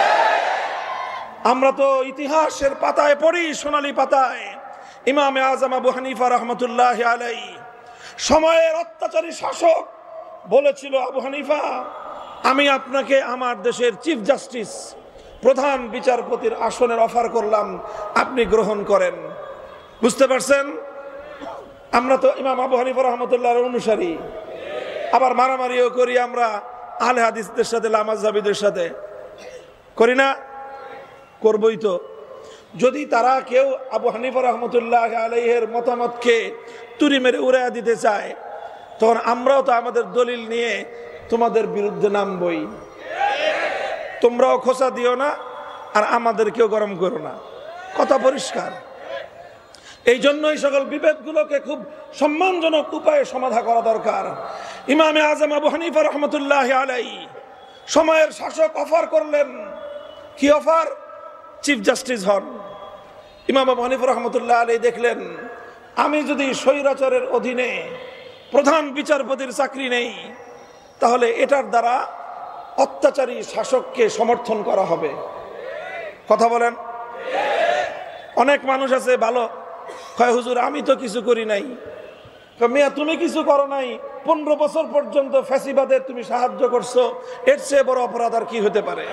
আমরা তো ইতিহাসের পাতায় পড়ি, সোনালী পাতায়, ইমামে আজম আবু হানিফা রহমতুল্লাহ আলাইহি সময়ের অত্যাচারী শাসক বলেছিল, আবু হানিফা, আমি আপনাকে আমার দেশের চিফ জাস্টিস, প্রধান বিচারপতির আসনের অফার করলাম, আপনি গ্রহণ করেন। বুঝতে পারছেন? আমরা তো ইমাম আবু হানিফা রহমতুল্লাহর অনুসারী, আবার মারামারিও করি আমরা আহলে হাদিসদের সাথে, লামাযহাবীদের সাথে, করি না? করবই তো। যদি তারা কেউ আবু হানিফা রহমতুল্লাহ আলাইহির মতামতকে তুড়ি মেরে উড়াইয়া দিতে চায়, তখন আমরাও তো আমাদের দলিল নিয়ে তোমাদের বিরুদ্ধে নামবই। তোমরাও খোঁচা দিও না আর আমাদেরকেও গরম করো না, কথা পরিষ্কার। এই জন্যই সকল বিভেদগুলোকে খুব সম্মানজনক উপায়ে সমাধান করা দরকার। ইমামে আজম আবু হানিফা রহমতুল্লাহ আলাইহি সময়ের শাসক অফার করলেন, কি অফার? চিফ জাস্টিস হন। ইমাম আবু হানিফা রহমতুল্লাহ আলাইহি দেখলেন, আমি যদি স্বৈরাচারের অধীনে প্রধান বিচারপতির চাকরি নেই, তাহলে এটার দ্বারা অত্যাচারী শাসককে সমর্থন করা হবে। কথা বলেন? অনেক মানুষ আছে ভালো, কয় হুজুর আমি তো কিছু করি নাই। মিয়া তুমি কিছু করো নাই, পনেরো বছর পর্যন্ত ফ্যাসিবাদে তুমি সাহায্য করছো, এর চেয়ে বড় অপরাধ আর কি হতে পারে?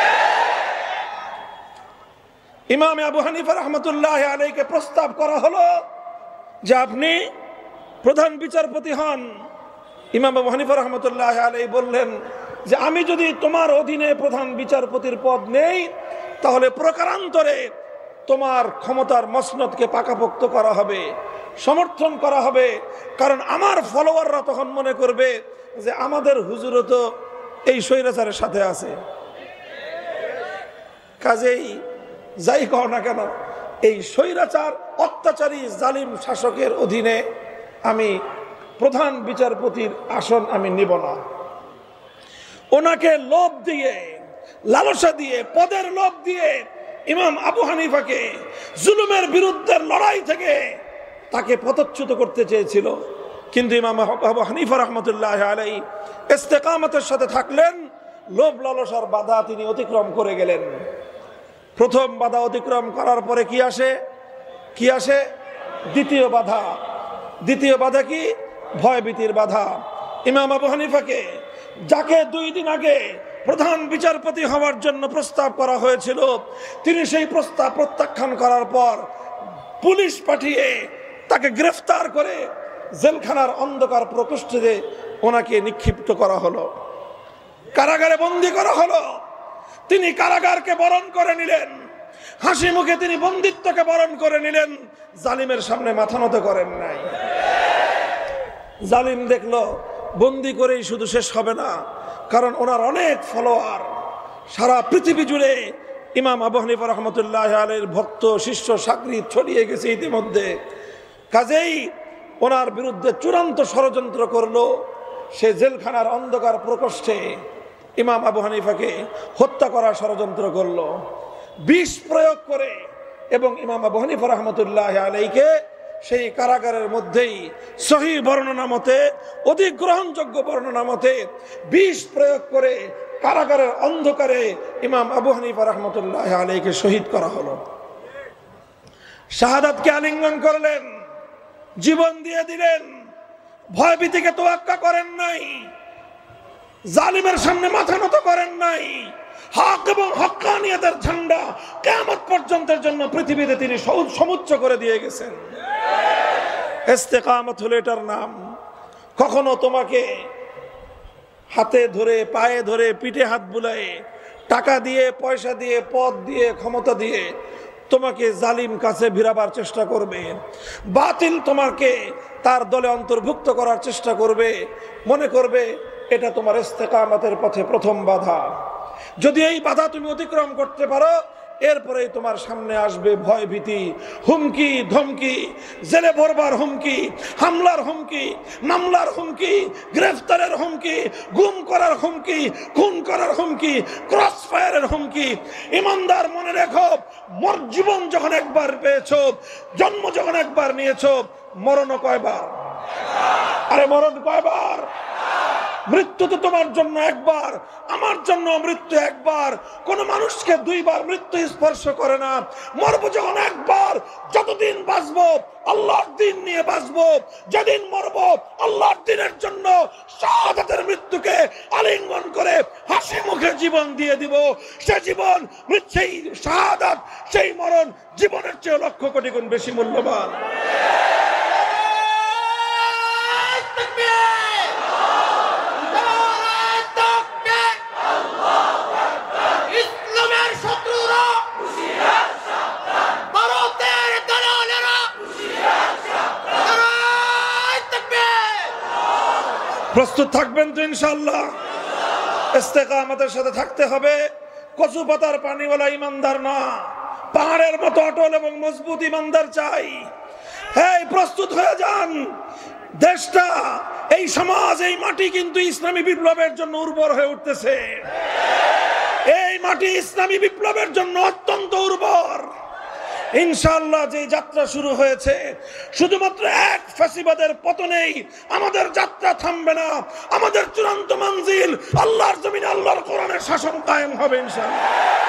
ইমাম আবু হানিফা রহমতুল্লাহ আলাইহিকে প্রস্তাব করা হলো যে আপনি প্রধান বিচারপতি হন। ইমাম আবু হানিফা রহমতুল্লাহ আলাইহি বললেন যে আমি যদি তোমার অধীনে প্রধান বিচারপতির পদ নেই, তাহলে প্রকারান্তরে তোমার ক্ষমতার মসনদকে পাকাপোক্ত করা হবে, সমর্থন করা হবে। কারণ আমার ফলোয়াররা তখন মনে করবে যে আমাদের হুজুরও তো এই স্বৈরাচারের সাথে আছে। কাজেই যাই কও না কেন, এই স্বৈরাচার অত্যাচারী জালিম শাসকের অধীনে আমি প্রধান বিচারপতির আসন আমি নিব না। ওনাকে লোভ দিয়ে, লালসা দিয়ে, পদের লোভ দিয়ে ইমাম আবু হানিফাকে জুলুমের বিরুদ্ধে লড়াই থেকে তাকে পদচ্যুত করতে চেয়েছিল। কিন্তু ইমাম আবু হানিফা রহমতুল্লাহ আলাইহি ইস্তেকামতের সাথে থাকলেন, লোভ লালসার বাধা তিনি অতিক্রম করে গেলেন। প্রথম বাধা অতিক্রম করার পরে কি আসে কি আসে দ্বিতীয় বাধা। দ্বিতীয় বাধা কি? ভয়ভীতির বাধা। ইমাম আবু হানিফাকে, যাকে দুই দিন আগে প্রধান বিচারপতি হওয়ার জন্য প্রস্তাব করা হয়েছিল, তিনি সেই প্রস্তাব প্রত্যাখ্যান করার পর পুলিশ পাঠিয়ে তাকে গ্রেফতার করে জেলখানার অন্ধকার প্রকোষ্ঠে ওনাকে নিক্ষিপ্ত করা হলো, কারাগারে বন্দী করা হলো। তিনি কারাগারকে বরণ করে নিলেন, হাসি মুখে তিনি বন্দিত্বকে বরণ করে নিলেন, জালিমের সামনে মাথা নত করেন নাই। জালিম দেখলো বন্দি করেই শুধু শেষ হবে না, কারণ ওনার অনেক ফলোয়ার সারা পৃথিবী জুড়ে ইমাম আবু হানিফা রহমতুল্লাহ আলাইহির ভক্ত শিষ্য সাকরিত ছড়িয়ে গেছে ইতিমধ্যে। কাজেই ওনার বিরুদ্ধে চূড়ান্ত ষড়যন্ত্র করলো। সে জেলখানার অন্ধকার প্রকোষ্ঠে ইমাম আবু হানিফাকে হত্যা করার ষড়যন্ত্র করলো বিষ প্রয়োগ করে, এবং ইমাম আবু হানিফা রহমতুল্লাহ আলাইহিকে সেই কারাগারের মধ্যেই সহিহ বর্ণনা মতে, অধিক গ্রহণযোগ্য বর্ণনা মতে বিষ প্রয়োগ করে কারাগারের অন্ধকারে ইমাম আবু হানিফা রহমতুল্লাহ আলাইহিকে শহীদ করা হলো। শাহাদাতকে আলিঙ্গন করলেন, জীবন দিয়ে দিলেন, ভয়ভীতিকে তোয়াক্কা করেন নাই, জালিমের সামনে মাথা নত করেন নাই। হক এবং হক্কানিয়তের ঝান্ডা কিয়ামত পর্যন্তের জন্য পৃথিবীতে তিনি সমুচ্চ করে দিয়ে গেছেন। ইস্তেকামত হলো এটার নাম। কখনো তোমাকে হাতে ধরে, পায়ে ধরে, পিঠে হাত বুলায়ে, টাকা দিয়ে, পয়সা দিয়ে, পদ দিয়ে, ক্ষমতা দিয়ে তোমাকে জালিম কাছে ভিড়াবার চেষ্টা করবে, বাতিল তোমাকে তার দলে অন্তর্ভুক্ত করার চেষ্টা করবে, মনে করবে এটা তোমার ইস্তেকামতের পথে প্রথম বাধা। যদি এই বাধা তুমি অতিক্রম করতে পারো, এরপরেই তোমার সামনে আসবে ভয় ভীতি, হুমকি ধমকি, জেলে ভরবার হুমকি, হামলার হুমকি, মামলার হুমকি, গ্রেফতারের হুমকি, গুম করার হুমকি, খুন করার হুমকি, ক্রস ফায়ারের হুমকি। ইমানদার মনে রেখো, মর জীবন যখন একবার পেয়েছো, জন্ম যখন একবার নিয়েছো, মরণও কয়বার? আরে মরণ কয়বার? মৃত্যু তো তোমার জন্য একবার, আমার জন্য মৃত্যু একবার। কোন মানুষকে দুইবার মৃত্যু স্পর্শ করে না। মরবো যখন একবার, যতদিন বাঁচবো আল্লাহর দিন নিয়ে বাঁচবো, যেদিন মরবো আল্লাহর দিনের জন্য শাহাদাতের মৃত্যুকে আলিঙ্গন করে হাসি মুখে জীবন দিয়ে দিব। সে জীবন, সেই শাহাদাত, সেই মরণ জীবনের চেয়ে লক্ষ কোটি গুণ বেশি মূল্যবান। প্রস্তুত থাকবেন তো ইনশাআল্লাহ? ইস্তেকামতের সাথে থাকতে হবে। কচু পাতার পানিওয়ালা ইমানদার না, পাহাড়ের মতো অটল এবং মজবুত ইমানদার চাই। এই প্রস্তুত হয়ে যান। দেশটা, এই সমাজ, এই মাটি কিন্তু ইসলামী বিপ্লবের জন্য উর্বর হয়ে উঠতেছে। এই মাটি ইসলামী বিপ্লবের জন্য অত্যন্ত উর্বর। ইনশাআল্লাহ যে যাত্রা শুরু হয়েছে, শুধুমাত্র এক ফ্যাসিবাদের পতনেই আমাদের যাত্রা থামবে না। আমাদের চূড়ান্ত মঞ্জিল আল্লাহর জমিনে আল্লাহর কোরআনের শাসন কায়েম হবে ইনশাআল্লাহ।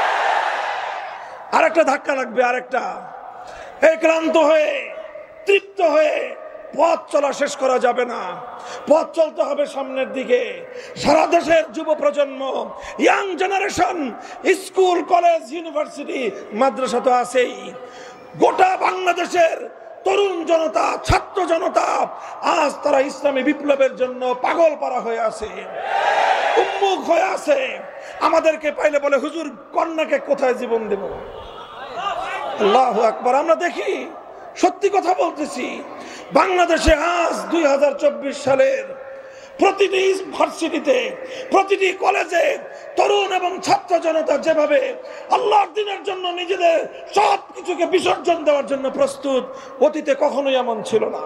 আরেকটা ধাক্কা লাগবে, আরেকটা। এই ক্লান্ত হয়ে, তৃপ্ত হয়ে পথ চলা শেষ করা যাবে না। পথ চলতে হবে সামনের দিকে। সারা দেশের যুব প্রজন্ম, young generation, school, college, university, মাদ্রাসা তো আছেই, গোটা বাংলাদেশের তরুণ জনতা, ছাত্র জনতা আজ তারা ইসলামী বিপ্লবের জন্য পাগল পারা হয়ে আছে, উন্মুখ হয়ে আছে। আমাদেরকে পাইলে বলে, হুজুর কন্যাকে কোথায় জীবন দেব? আল্লাহু আকবার। আমরা দেখি, সত্যি কথা বলতেছি, বাংলাদেশে আজ দুই হাজার চব্বিশ সালের প্রতিটি ইউনিভার্সিটিতে, প্রতিটি কলেজে তরুণ এবং ছাত্র জনতা যেভাবে আল্লাহর দ্বীনের জন্য নিজেদের সব কিছুকে বিসর্জন দেওয়ার জন্য প্রস্তুত, অতীতে কখনোই এমন ছিল না।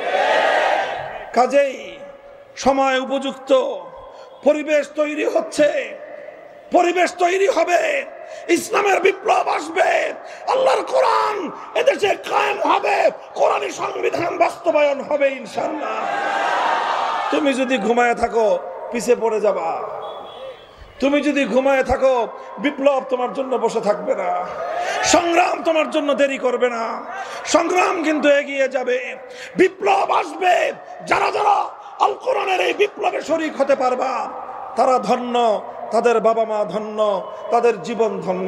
কাজেই সময় উপযুক্ত, পরিবেশ তৈরি হচ্ছে, পরিবেশ তৈরি হবে, ইসলামের বিপ্লব আসবে, আল্লাহর কোরআন এদেশে কায়েম হবে, কোরআনী সংবিধান বাস্তবায়ন হবে ইনশাআল্লাহ। তুমি যদি ঘুমায় থাকো পিছে পড়ে যাবা। তুমি যদি ঘুমায় থাকো বিপ্লব তোমার জন্য বসে থাকবে না। সংগ্রাম তোমার জন্য দেরি করবে না, সংগ্রাম কিন্তু এগিয়ে যাবে, বিপ্লব আসবে। যারা যারা আল কোরআনের এই বিপ্লবে শরীক হতে পারবা তারা ধন্য, তাদের বাবা মা ধন্য, তাদের জীবন ধন্য।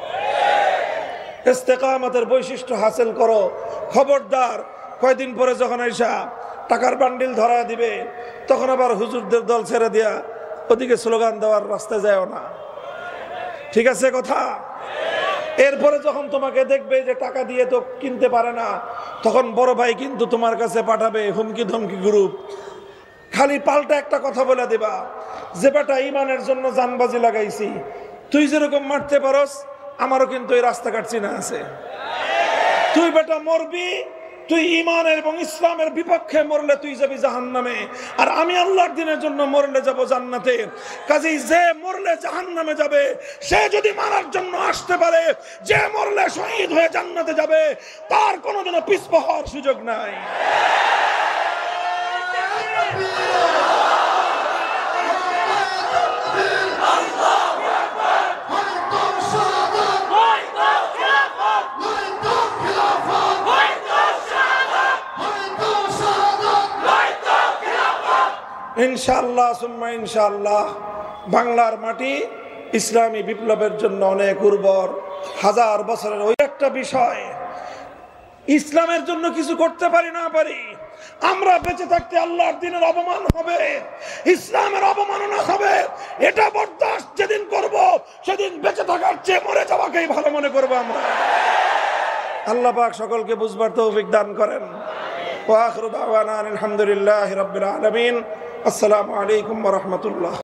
ইস্তেকামতের বৈশিষ্ট্য হাসিল করো। খবরদার, কয়দিন পরে যখন আইসা টাকার বান্ডিল ধরা দিবে তখন আবার হুজুরদের দল ছেড়ে দিয়া ওদিকে স্লোগান দেওয়ার রাস্তায় যায়ও না। ঠিক আছে কথা? এরপরে যখন তোমাকে দেখবে যে টাকা দিয়ে তো কিনতে পারে না, তখন বড় ভাই কিন্তু তোমার কাছে পাঠাবে হুমকি ধমকি গ্রুপ। খালি পাল্টা একটা কথা বলে দিবা যে বেটা ইমানের জন্য জানবাজি লাগাইছি, তুই যেরকম মারতে পারস আমারও কিন্তু এই রাস্তাঘাট চিনা আছে। তুই বেটা মরবি, তুই ইমানের এবং ইসলামের বিপক্ষে মরলে তুই যাবি জাহান্নামে, আর আমি আল্লাহর দিনের জন্য মরলে যাব জান্নাতে। কাজেই যে মরলে জাহান্নামে যাবে সে যদি মারার জন্য আসতে পারে, যে মরলে শহীদ হয়ে জান্নাতে যাবে তার কোনোদিনও পিছপা হওয়ার সুযোগ নাই। ইনশাআল্লাহ সুম্মা ইনশাআল্লাহ বাংলার মাটি ইসলামী বিপ্লবের জন্য অনেক উর্বর। হাজার বছরের ওই একটা বিষয়, ইসলামের জন্য কিছু করতে পারি না পারি, আমরা বেঁচে থাকতে আল্লাহর দ্বীনের অপমান হবে, ইসলামের অবমাননা হবে, এটা বরদাস্ত যেদিন করব সেদিন বেঁচে থাকার চেয়ে মরে যাওয়াকেই ভালো মনে করবো আমরা। আল্লাহ পাক সকলকে বুঝবার তৌফিক দান করেন। ওয়া আখিরু দাওয়ানা আলহামদুলিল্লাহি রাব্বিল আলামিন। আসসালামু আলাইকুম ওয়া রাহমাতুল্লাহ।